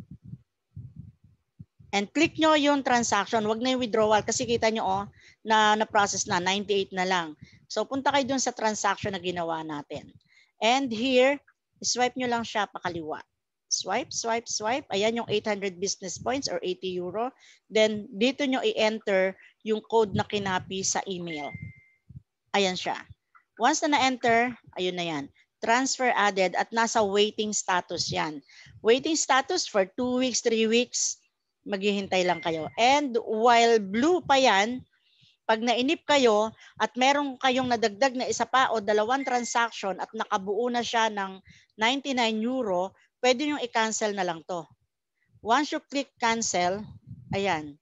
And click nyo yung transaction. Wag na yung withdrawal kasi kita nyo oh, na na-process na, ninety-eight na lang. So, punta kayo dun sa transaction na ginawa natin. And here, swipe nyo lang siya pakaliwa. Swipe, swipe, swipe. Ayan yung eight hundred business points or eighty euro. Then, dito nyo i-enter yung code na kinapi sa email. Ayan siya. Once na na-enter, ayun na yan. transfer added at nasa waiting status yan. Waiting status for two weeks, three weeks, maghihintay lang kayo. And while blue pa yan, pag nainip kayo at meron kayong nadagdag na isa pa o dalawang transaction at nakabuo na siya ng ninety-nine euro, pwede nyo i-cancel na lang to. Once you click cancel, ayan.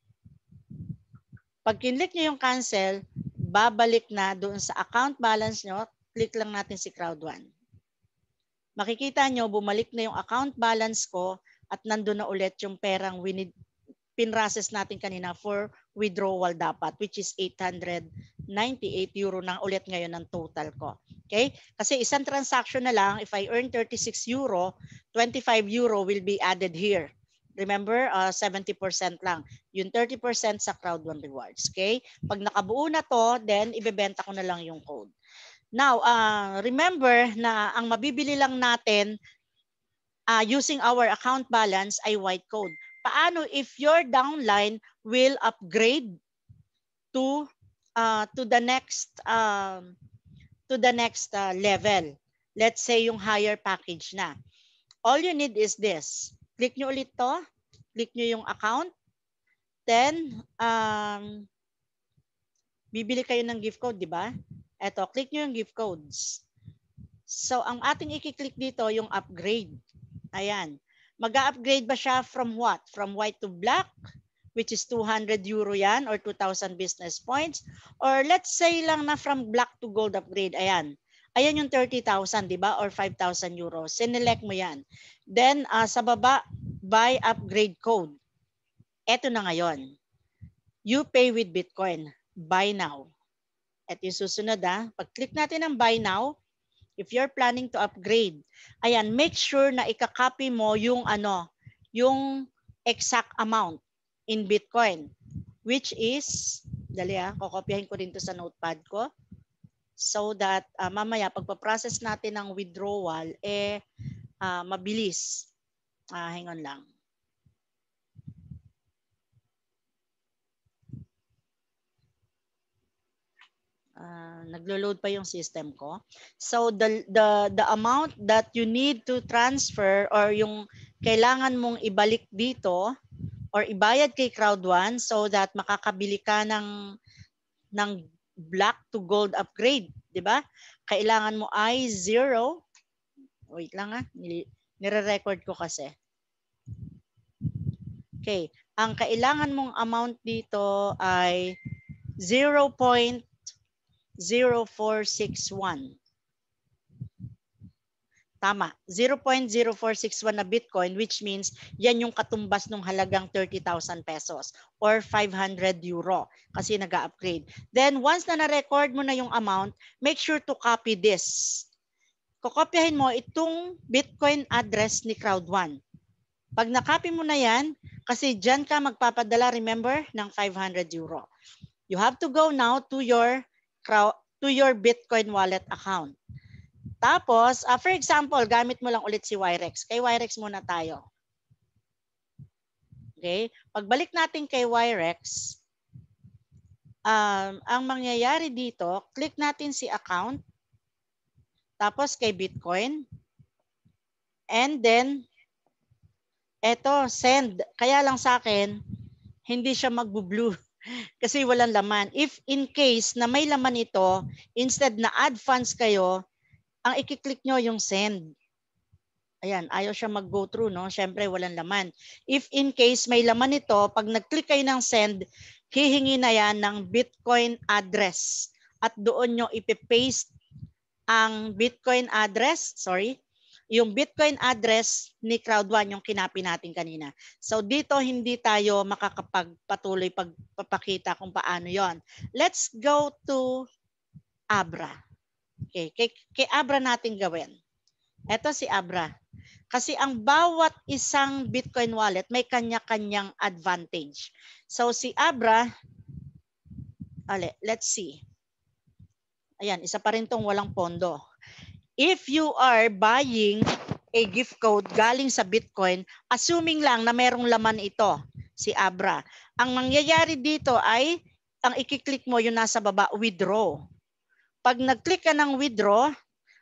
Pag kinlik nyo yung cancel, babalik na doon sa account balance nyo. Click lang natin si Crowd one. Makikita nyo, bumalik na yung account balance ko at nandun na ulit yung perang winid, pinrases natin kanina for withdrawal dapat, which is eight hundred ninety-eight euro na ulit ngayon ng total ko. Okay? Kasi isang transaction na lang, if I earn thirty-six euro, twenty-five euro will be added here. Remember, uh, seventy percent lang. Yung thirty percent sa Crowd one Rewards. Okay? Pag nakabuo na to, then ibebenta ko na lang yung code. Now, uh, remember na ang mabibili lang natin uh, using our account balance ay white code. Paano if your downline will upgrade to uh, to the next um, to the next uh, level? Let's say yung higher package na. All you need is this. Click nyo ulit to. Click nyo yung account. Then, um, bibili kayo ng gift code, di ba? Eto, click nyo yung gift codes. So, ang ating i-click dito, yung upgrade. Ayan. Mag-upgrade ba siya from what? From white to black, which is two hundred euro yan, or two thousand business points. Or let's say lang na from black to gold upgrade. Ayan. Ayan yung thirty thousand, di ba? Or five thousand euros. Sinelect mo yan. Then, uh, sa baba, buy upgrade code. Eto na ngayon. You pay with Bitcoin. Buy now. At yung susunod, ah. Pag-click natin ng buy now, if you're planning to upgrade, ayan, make sure na ika-copy mo yung ano, yung exact amount in Bitcoin, which is, dali ah, kokopyahin ko rin to sa notepad ko, so that uh, mamaya, pagpa-process natin ng withdrawal, eh, uh, mabilis. Ah, hang on lang. Uh, naglo-load pa yung system ko. So the the the amount that you need to transfer or yung kailangan mong ibalik dito or ibayad kay Crowd one so that makakabili ka ng ng black to gold upgrade, 'di ba? Kailangan mo ay zero. Wait lang ah, nire-record ko kasi. Okay, ang kailangan mong amount dito ay zero point zero four six one. Tama, zero point zero four six one na Bitcoin, which means yan yung katumbas ng halagang thirty thousand pesos or five hundred euro kasi nag-upgrade. Then once na na-record mo na yung amount, make sure to copy this. Kokopyahin mo itong Bitcoin address ni Crowd one. Pag na-copy mo na yan, kasi dyan ka magpapadala, remember, ng five hundred euro. You have to go now to your to your Bitcoin wallet account. Tapos, uh, for example, gamit mo lang ulit si Wirex. Kay Wirex muna tayo. Okay? Pagbalik natin kay Wirex, um, ang mangyayari dito, click natin si account, tapos kay Bitcoin, and then, eto, send. Kaya lang sa akin, hindi siya magbo-blue. Kasi walang laman. If in case na may laman ito, instead na add funds kayo, ang i-click nyo yung send. Ayan, ayaw siya mag-go through, no? Siyempre, walang laman. If in case may laman ito, pag nag-click kayo ng send, hihingi na yan ng Bitcoin address. At doon nyo ipipaste ang Bitcoin address, sorry, yung Bitcoin address ni Crowd one, yung kinapi natin kanina. So dito hindi tayo makakapagpatuloy pagpapakita kung paano yon. Let's go to Abra. Okay, kay, kay Abra natin gawin. Ito si Abra. Kasi ang bawat isang Bitcoin wallet may kanya-kanyang advantage. So si Abra, ale, let's see. Ayan, isa pa rin tong walang pondo. If you are buying a gift code galing sa Bitcoin, assuming lang na merong laman ito, si Abra. Ang mangyayari dito ay, ang i-click mo yung nasa baba, withdraw. Pag nag-click ka ng withdraw,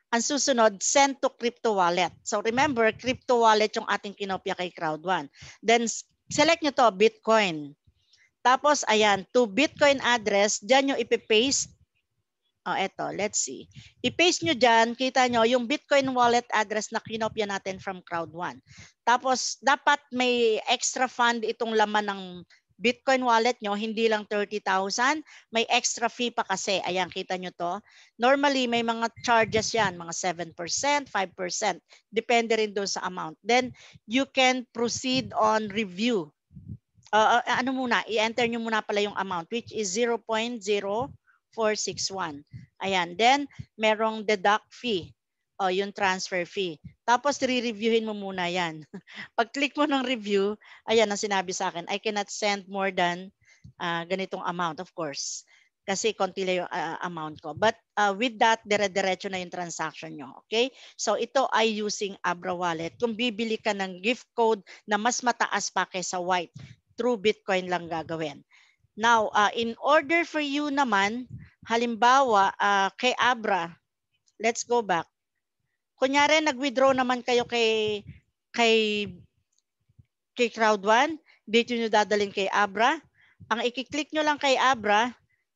Ang susunod, send to crypto wallet. So remember, crypto wallet yung ating kinopya kay Crowd one. Then select nyo to, Bitcoin. Tapos ayan, to Bitcoin address, dyan nyo ipipaste. Oh, eto, let's see. I-paste nyo dyan, kita nyo yung Bitcoin wallet address na kinopya natin from Crowd one. Tapos dapat may extra fund itong laman ng Bitcoin wallet nyo, hindi lang thirty thousand, may extra fee pa kasi. Ayan, kita nyo to. Normally, may mga charges yan, mga seven percent, five percent. Depende rin doon sa amount. Then, you can proceed on review. Uh, uh, ano muna, i-enter nyo muna pala yung amount, which is zero point zero four six one. Ayan, then, merong deduct fee. O, yung transfer fee. Tapos, re-reviewin mo muna yan. Pag-click mo ng review, ayan ang sinabi sa akin, I cannot send more than uh, ganitong amount, of course. Kasi konti lang yung uh, amount ko. But uh, with that, dire-diretso na yung transaction nyo. Okay? So, ito ay using Abra Wallet. Kung bibili ka ng gift code na mas mataas pa kaysa white, through Bitcoin lang gagawin. Now, uh, in order for you naman, halimbawa, uh, kay Abra, let's go back. Kunyari, nag-withdraw naman kayo kay, kay, kay Crowd one, dito nyo dadalhin kay Abra. Ang i-click nyo lang kay Abra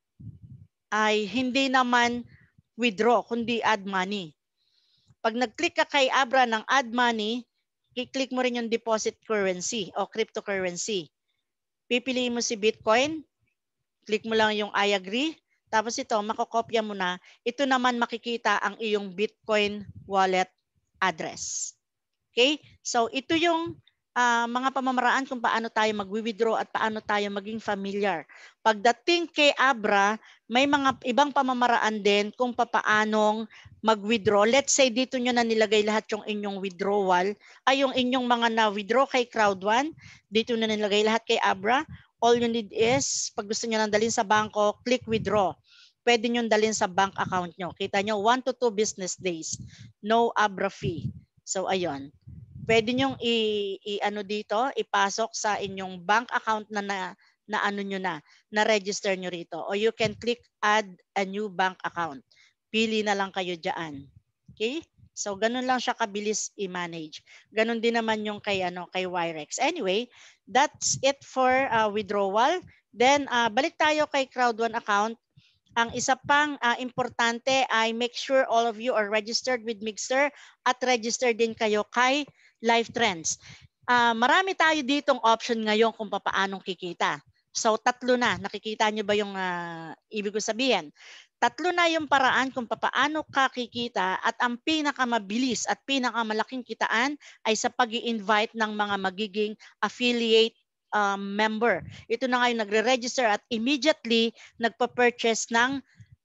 ay hindi naman withdraw, kundi add money. Pag nag-click ka kay Abra ng add money, i-click mo rin yung deposit currency o cryptocurrency. Pipiliin mo si Bitcoin, click mo lang yung I agree, tapos ito, makokopya mo na, ito naman makikita ang iyong Bitcoin wallet address. Okay? So ito yung uh, mga pamamaraan kung paano tayo mag-withdraw at paano tayo maging familiar. Pagdating kay Abra, may mga ibang pamamaraan din kung paanong mag-withdraw. Let's say dito nyo na nilagay lahat yung inyong withdrawal, ay yung inyong mga na-withdraw kay Crowd one, dito na nilagay lahat kay Abra. All you need is, pag gusto nyo nang dalhin sa bangko, click withdraw. Pwede nyo dalhin sa bank account nyo. Kita nyo, one to two business days. No Abra fee. So, ayun. Pwede nyo i-ano dito, ipasok sa inyong bank account na na, na ano nyo na, na register nyo rito. Or you can click add a new bank account. Pili na lang kayo dyan. Okay? So, ganun lang siya kabilis i-manage. Ganun din naman yung kay, ano, kay Wirex. Anyway, that's it for uh, withdrawal. Then, uh, balik tayo kay Crowd one account. Ang isa pang uh, importante ay make sure all of you are registered with Mixer at registered din kayo kay Live Trends. Uh, marami tayo ditong option ngayon kung paanong kikita. So, tatlo na. Nakikita nyo ba yung uh, ibig ko sabihin? Tatlo na yung paraan kung paano ka kikita at ang pinakamabilis at pinakamalaking kitaan ay sa pag-i-invite ng mga magiging affiliate um, member. Ito na nga yung nagre-register at immediately nagpa-purchase ng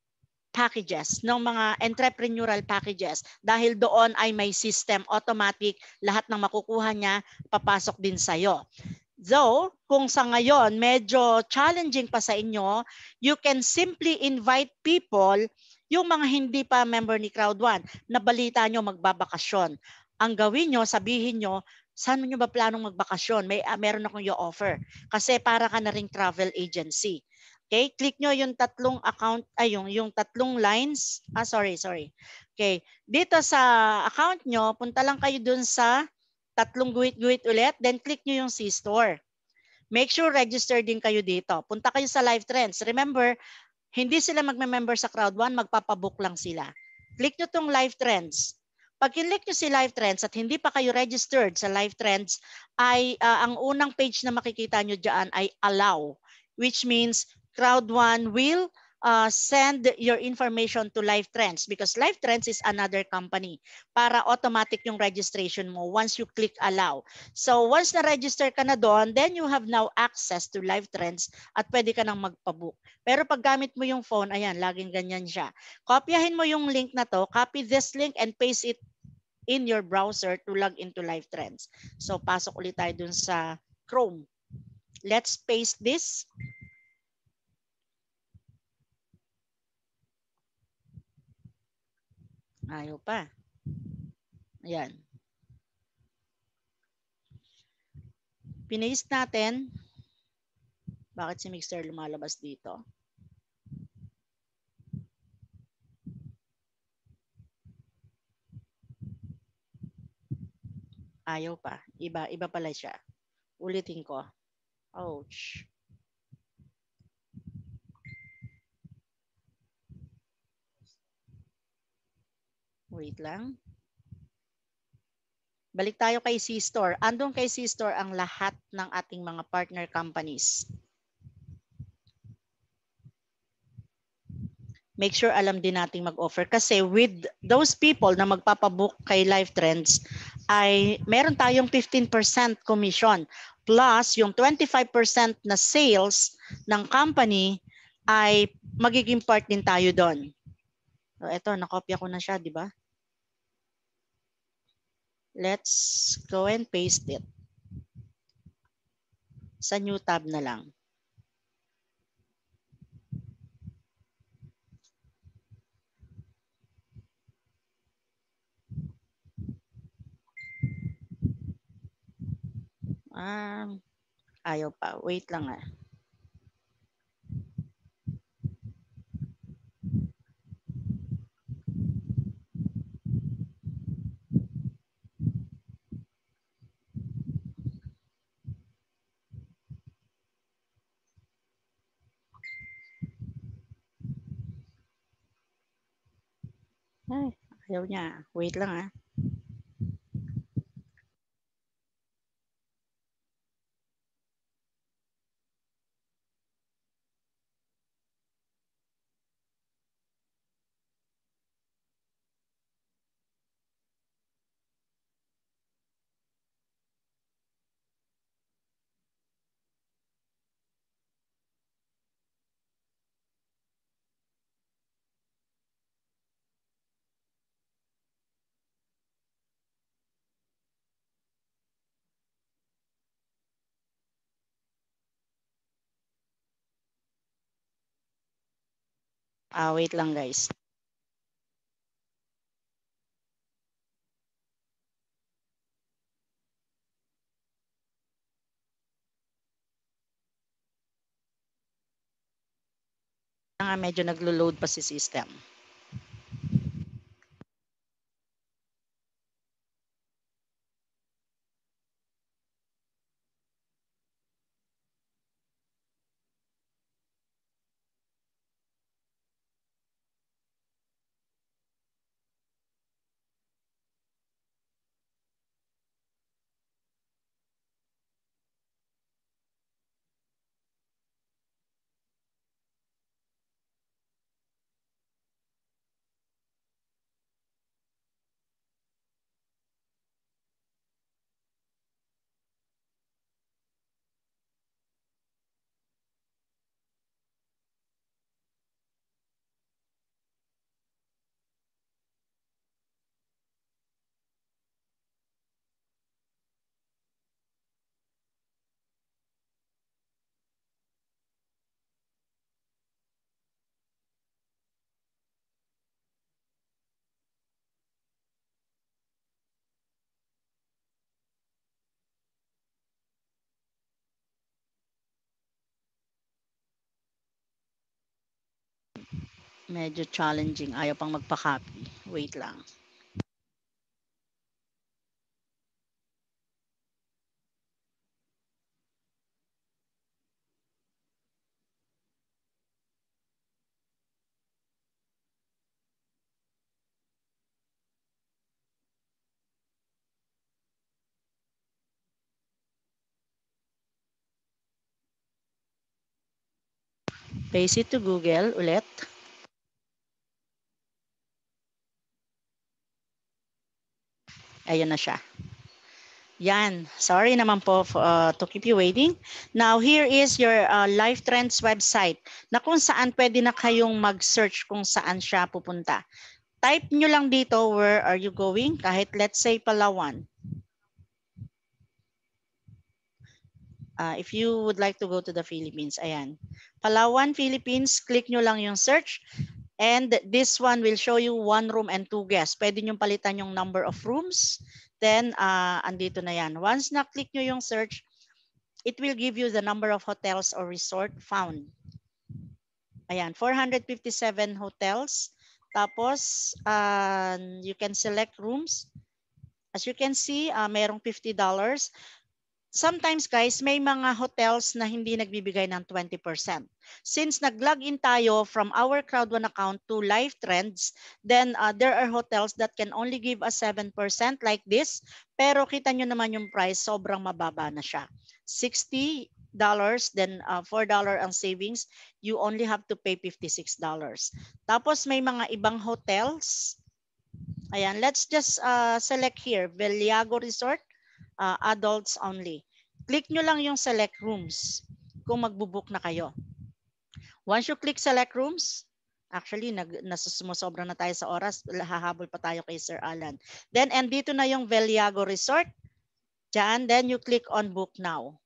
packages, ng mga entrepreneurial packages. Dahil doon ay may system, automatic, lahat ng makukuha niya, papasok din sa'yo. So, kung sa ngayon medyo challenging pa sa inyo, you can simply invite people, yung mga hindi pa member ni Crowd one, na balita nyo magbabakasyon. Ang gawin nyo, sabihin nyo, saan nyo ba planong magbakasyon? May, uh, meron akong i-offer. Kasi para ka na ring travel agency. Okay, click nyo yung tatlong account, ay yung, yung tatlong lines. Ah, sorry, sorry. Okay, dito sa account nyo, punta lang kayo dun sa tatlong guhit-guhit ulit, then click nyo yung C-Store. Make sure register din kayo dito. Punta kayo sa Live Trends. Remember, hindi sila magme-member sa Crowd one, magpapabook lang sila. Click nyo tong Live Trends. Pag click nyo si Live Trends at hindi pa kayo registered sa Live Trends, ay uh, ang unang page na makikita nyo dyan ay allow, which means Crowd one will Uh, send your information to Live Trends because Live Trends is another company para automatic yung registration mo once you click allow. So once na-register ka na doon, then you have now access to Live Trends at pwede ka nang magpabook. Pero pag gamit mo yung phone, ayan, laging ganyan siya. Kopyahin mo yung link na to, copy this link and paste it in your browser to log into Live Trends. So pasok ulit tayo dun sa Chrome. Let's paste this. Ayaw pa. Ayan. Pinaste natin. Bakit si Mixer lumalabas dito? Ayaw pa. Iba, iba pala siya. Ulitin ko. Ouch. Wait lang. Balik tayo kay C-Store. Andong kay C-Store ang lahat ng ating mga partner companies. Make sure alam din nating mag-offer. Kasi with those people na magpapabook kay Live Trends, ay meron tayong fifteen percent commission. Plus, yung twenty-five percent na sales ng company ay magiging part din tayo doon. So, eto, nakopya ko na siya, di ba? Let's go and paste it. Sa new tab na lang. Ah, ayaw pa. Wait lang ah. Ay, ayaw niya. Wait lang ah. Ah, wait lang guys. Nga medyo naglo-load pa si system. Medyo challenging. Ayaw pang magpa-copy. Wait lang. Paste it to Google ulit. Ayun na siya. Yan. Sorry naman po uh, to keep you waiting. Now, here is your uh, Live Trends website na kung saan pwede na kayong mag-search kung saan siya pupunta. Type nyo lang dito, where are you going? Kahit let's say Palawan. Uh, if you would like to go to the Philippines, ayan. Palawan, Philippines, click nyo lang yung search. And this one will show you one room and two guests. Pwede nyo palitan yung number of rooms. Then, uh, andito na yan. Once na-click nyo yung search, it will give you the number of hotels or resort found. Ayan, four hundred fifty-seven hotels. Tapos, uh, you can select rooms. As you can see, uh, merong fifty dollars. Sometimes guys, may mga hotels na hindi nagbibigay ng twenty percent. Since nag-login tayo from our Crowd One account to Live Trends, then uh, there are hotels that can only give us seven percent like this. Pero kita nyo naman yung price, sobrang mababa na siya. sixty dollars, then uh, four dollars ang savings, you only have to pay fifty-six dollars. Tapos may mga ibang hotels. Ayan, let's just uh, select here, Veliago Resort. Uh, adults only. Click nyo lang yung select rooms kung magbubook na kayo. Once you click select rooms, actually, nag, nasusobra na tayo sa oras, hahabol pa tayo kay Sir Alan. Then, and dito na yung Veliago Resort. Diyan, then you click on book now.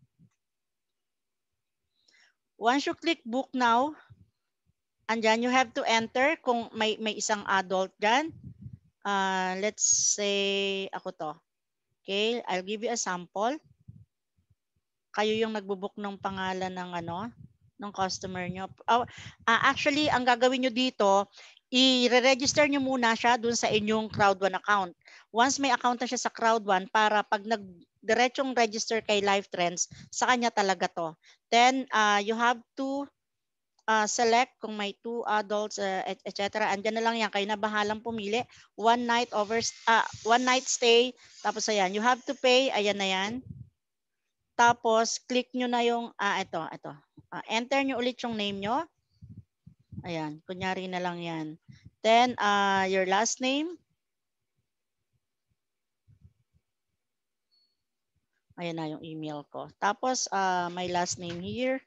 Once you click book now, andyan, you have to enter kung may, may isang adult dyan. Uh, let's say, ako to. Okay, I'll give you a sample. Kayo yung nagbubook ng pangalan ng ano, ng customer nyo. Uh, uh, actually, ang gagawin nyo dito, i-register nyo muna siya dun sa inyong Crowd One account. Once may account na siya sa Crowd One, para pag nag-diretsong register kay Live Trends, sa kanya talaga to. Then, uh, you have to uh, select kung may two adults, uh, et cetera. Andyan na lang yan, kayo na bahalang pumili. One night over, uh, one night stay. Tapos ayan, you have to pay. Ayan na yan. Tapos click nyo na yung, ah, ito, ito. Uh, enter nyo ulit yung name nyo. Ayan, kunyari na lang yan. Then uh, your last name. Ayan na yung email ko. Tapos uh, my last name here.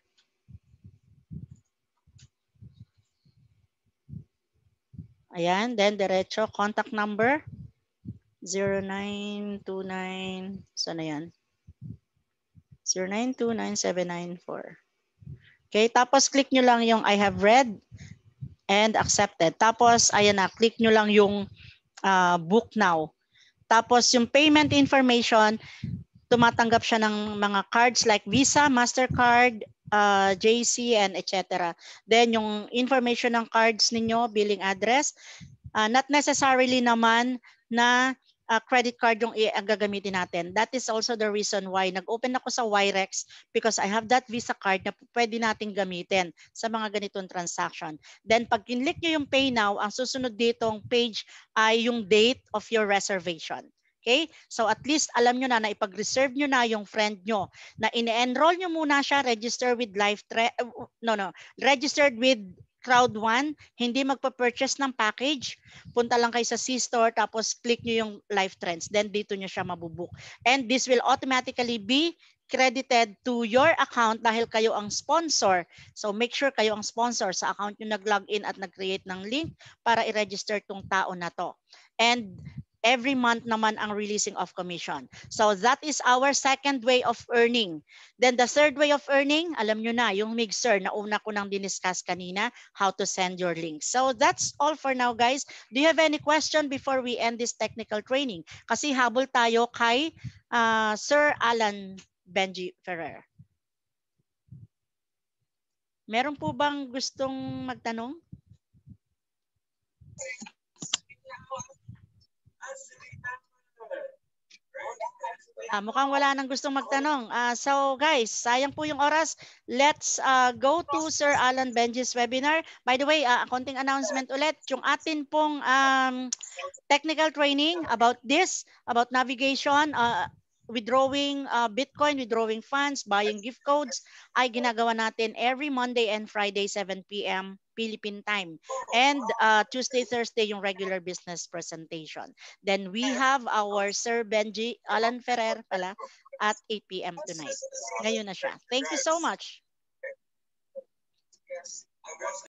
Ayan, then diretso, contact number, zero nine two nine, saan na yan? zero nine two nine seven nine four. Okay, tapos click nyo lang yung I have read and accepted. Tapos, ayan na, click nyo lang yung uh, book now. Tapos yung payment information, tumatanggap siya ng mga cards like Visa, MasterCard, uh, J C, and et cetera. Then yung information ng cards ninyo, billing address, uh, not necessarily naman na uh, credit card yung ang gagamitin natin. That is also the reason why nag-open ako sa Wirex, because I have that Visa card na pwede nating gamitin sa mga ganitong transaction. Then pag kinlik nyo yung Pay Now, ang susunod ditong page ay yung date of your reservation. Okay? So at least alam nyo na na ipag-reserve nyo na yung friend nyo, na ine-enroll nyo muna siya, register with Live Trends, no, no, registered with Crowd One, hindi magpa-purchase ng package, punta lang kayo sa C-Store, tapos click nyo yung Live Trends, then dito nyo siya mabubook. And this will automatically be credited to your account dahil kayo ang sponsor. So make sure kayo ang sponsor sa account nyo nag-login at nag-create ng link para i-register tong tao na to. And every month naman ang releasing of commission. So that is our second way of earning. Then the third way of earning, alam nyo na, yung Mixer na una ko nang diniscuss kanina, how to send your links. So that's all for now, guys. Do you have any question before we end this technical training? Kasi habol tayo kay uh, Sir Alan Benji Ferrer. Meron po bang gustong magtanong? Ah, mukhang wala nang gustong magtanong. Uh, so guys, sayang po yung oras. Let's uh, go to Sir Alan Benji's webinar. By the way, uh, konting announcement ulit. Yung atin pong um, technical training about this, about navigation, uh, withdrawing uh, Bitcoin, withdrawing funds, buying gift codes, ay ginagawa natin every Monday and Friday, seven p m Philippine time. And uh, Tuesday, Thursday, yung regular business presentation. Then we have our Sir Benji, Alan Ferrer pala, at eight p m tonight. Ngayon na siya. Thank you so much.